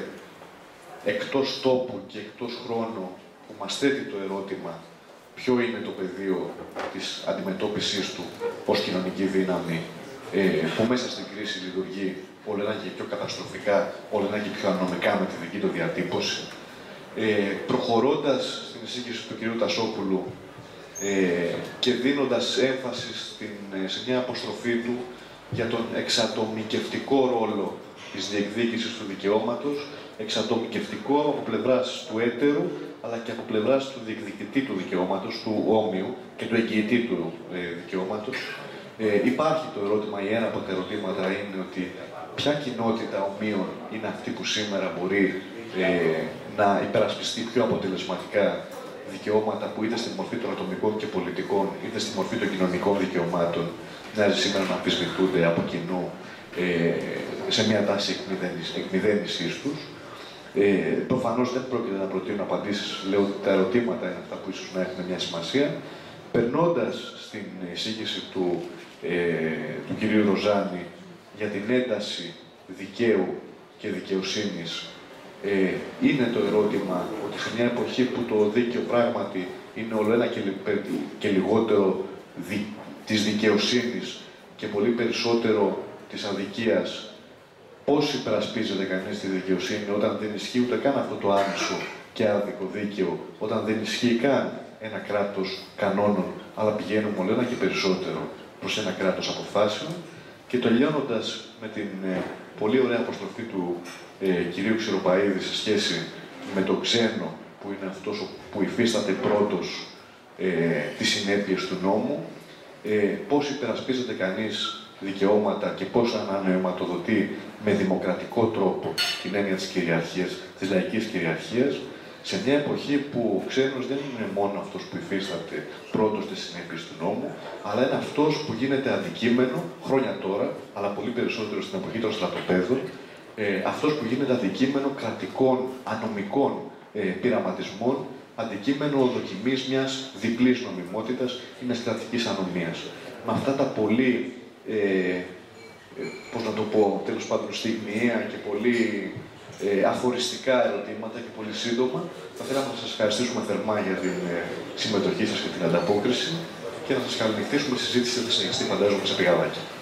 εκτός τόπου και εκτός χρόνου, που μας θέτει το ερώτημα ποιο είναι το πεδίο της αντιμετώπισης του ως κοινωνική δύναμη, ε, που μέσα στην κρίση λειτουργεί όλο ένα και πιο καταστροφικά, όλο ένα και πιο ανομικά με τη δική του διατύπωση. Ε, προχωρώντας στην εισήγηση του κ. Τασόπουλου ε, και δίνοντας έμφαση στην, σε μια αποστροφή του για τον εξατομικευτικό ρόλο της διεκδίκησης του δικαιώματος, εξατομικευτικό από πλευράς του έτερου, αλλά και από πλευράς του διεκδικητή του δικαιώματος, του όμοιου και του εγγυητή του ε, δικαιώματος. Ε, υπάρχει το ερώτημα, ή ένα από τα ερωτήματα είναι ότι ποια κοινότητα ομοίων είναι αυτή που σήμερα μπορεί ε, να υπερασπιστεί πιο αποτελεσματικά δικαιώματα που είτε στη μορφή των ατομικών και πολιτικών, είτε στη μορφή των κοινωνικών δικαιωμάτων, μοιάζει σήμερα να αμφισβητούνται από κοινού ε, σε μια τάση εκμηδένισης τους. Ε, προφανώς δεν πρόκειται να προτείνω απαντήσεις, λέω ότι τα ερωτήματα είναι αυτά που ίσως να έχουν μια σημασία. Περνώντας στην εισήγηση του, ε, του κυρίου Ροζάνη για την ένταση δικαίου και δικαιοσύνης, ε, είναι το ερώτημα ότι σε μια εποχή που το δίκαιο πράγματι είναι όλο ένα και, και λιγότερο δι, της δικαιοσύνης και πολύ περισσότερο της αδικίας, πώς υπερασπίζεται κανείς τη δικαιοσύνη όταν δεν ισχύει ούτε καν αυτό το άμεσο και άδικο δίκαιο, όταν δεν ισχύει καν ένα κράτος κανόνων, αλλά πηγαίνουμε όλο ένα και περισσότερο προς ένα κράτος αποφάσεων. Και τελειώνοντας με την ε, πολύ ωραία αποστροφή του ε, κυρίου Ξηροπαΐδη σε σχέση με το ξένο, που είναι αυτός που υφίσταται πρώτος ε, τις συνέπειες του νόμου, ε, πώς υπερασπίζεται κανείς δικαιώματα και πώς ανανεωματοδοτεί με δημοκρατικό τρόπο την έννοια της κυριαρχίας, της λαϊκής κυριαρχίας, σε μια εποχή που ο ξένος δεν είναι μόνο αυτός που υφίσταται πρώτος τις συνέπειες του νόμου, αλλά είναι αυτός που γίνεται αντικείμενο χρόνια τώρα, αλλά πολύ περισσότερο στην εποχή των στρατοπέδων, ε, αυτός που γίνεται αντικείμενο κρατικών, ανομικών ε, πειραματισμών, αντικείμενο δοκιμής μιας διπλής νομιμότητας ή μιας κρατικής ανομίας. Με αυτά τα πολύ, ε, ε, πώς να το πω, τέλος πάντων στιγμιαία και πολύ ε, αφοριστικά ερωτήματα και πολύ σύντομα, θα θέλαμε να σας ευχαριστήσουμε θερμά για την ε, συμμετοχή σας και την ανταπόκριση και να σας καληνυχτήσουμε στη συζήτηση που θα συνεχιστεί, φαντάζομαι, σε πηγαδάκια.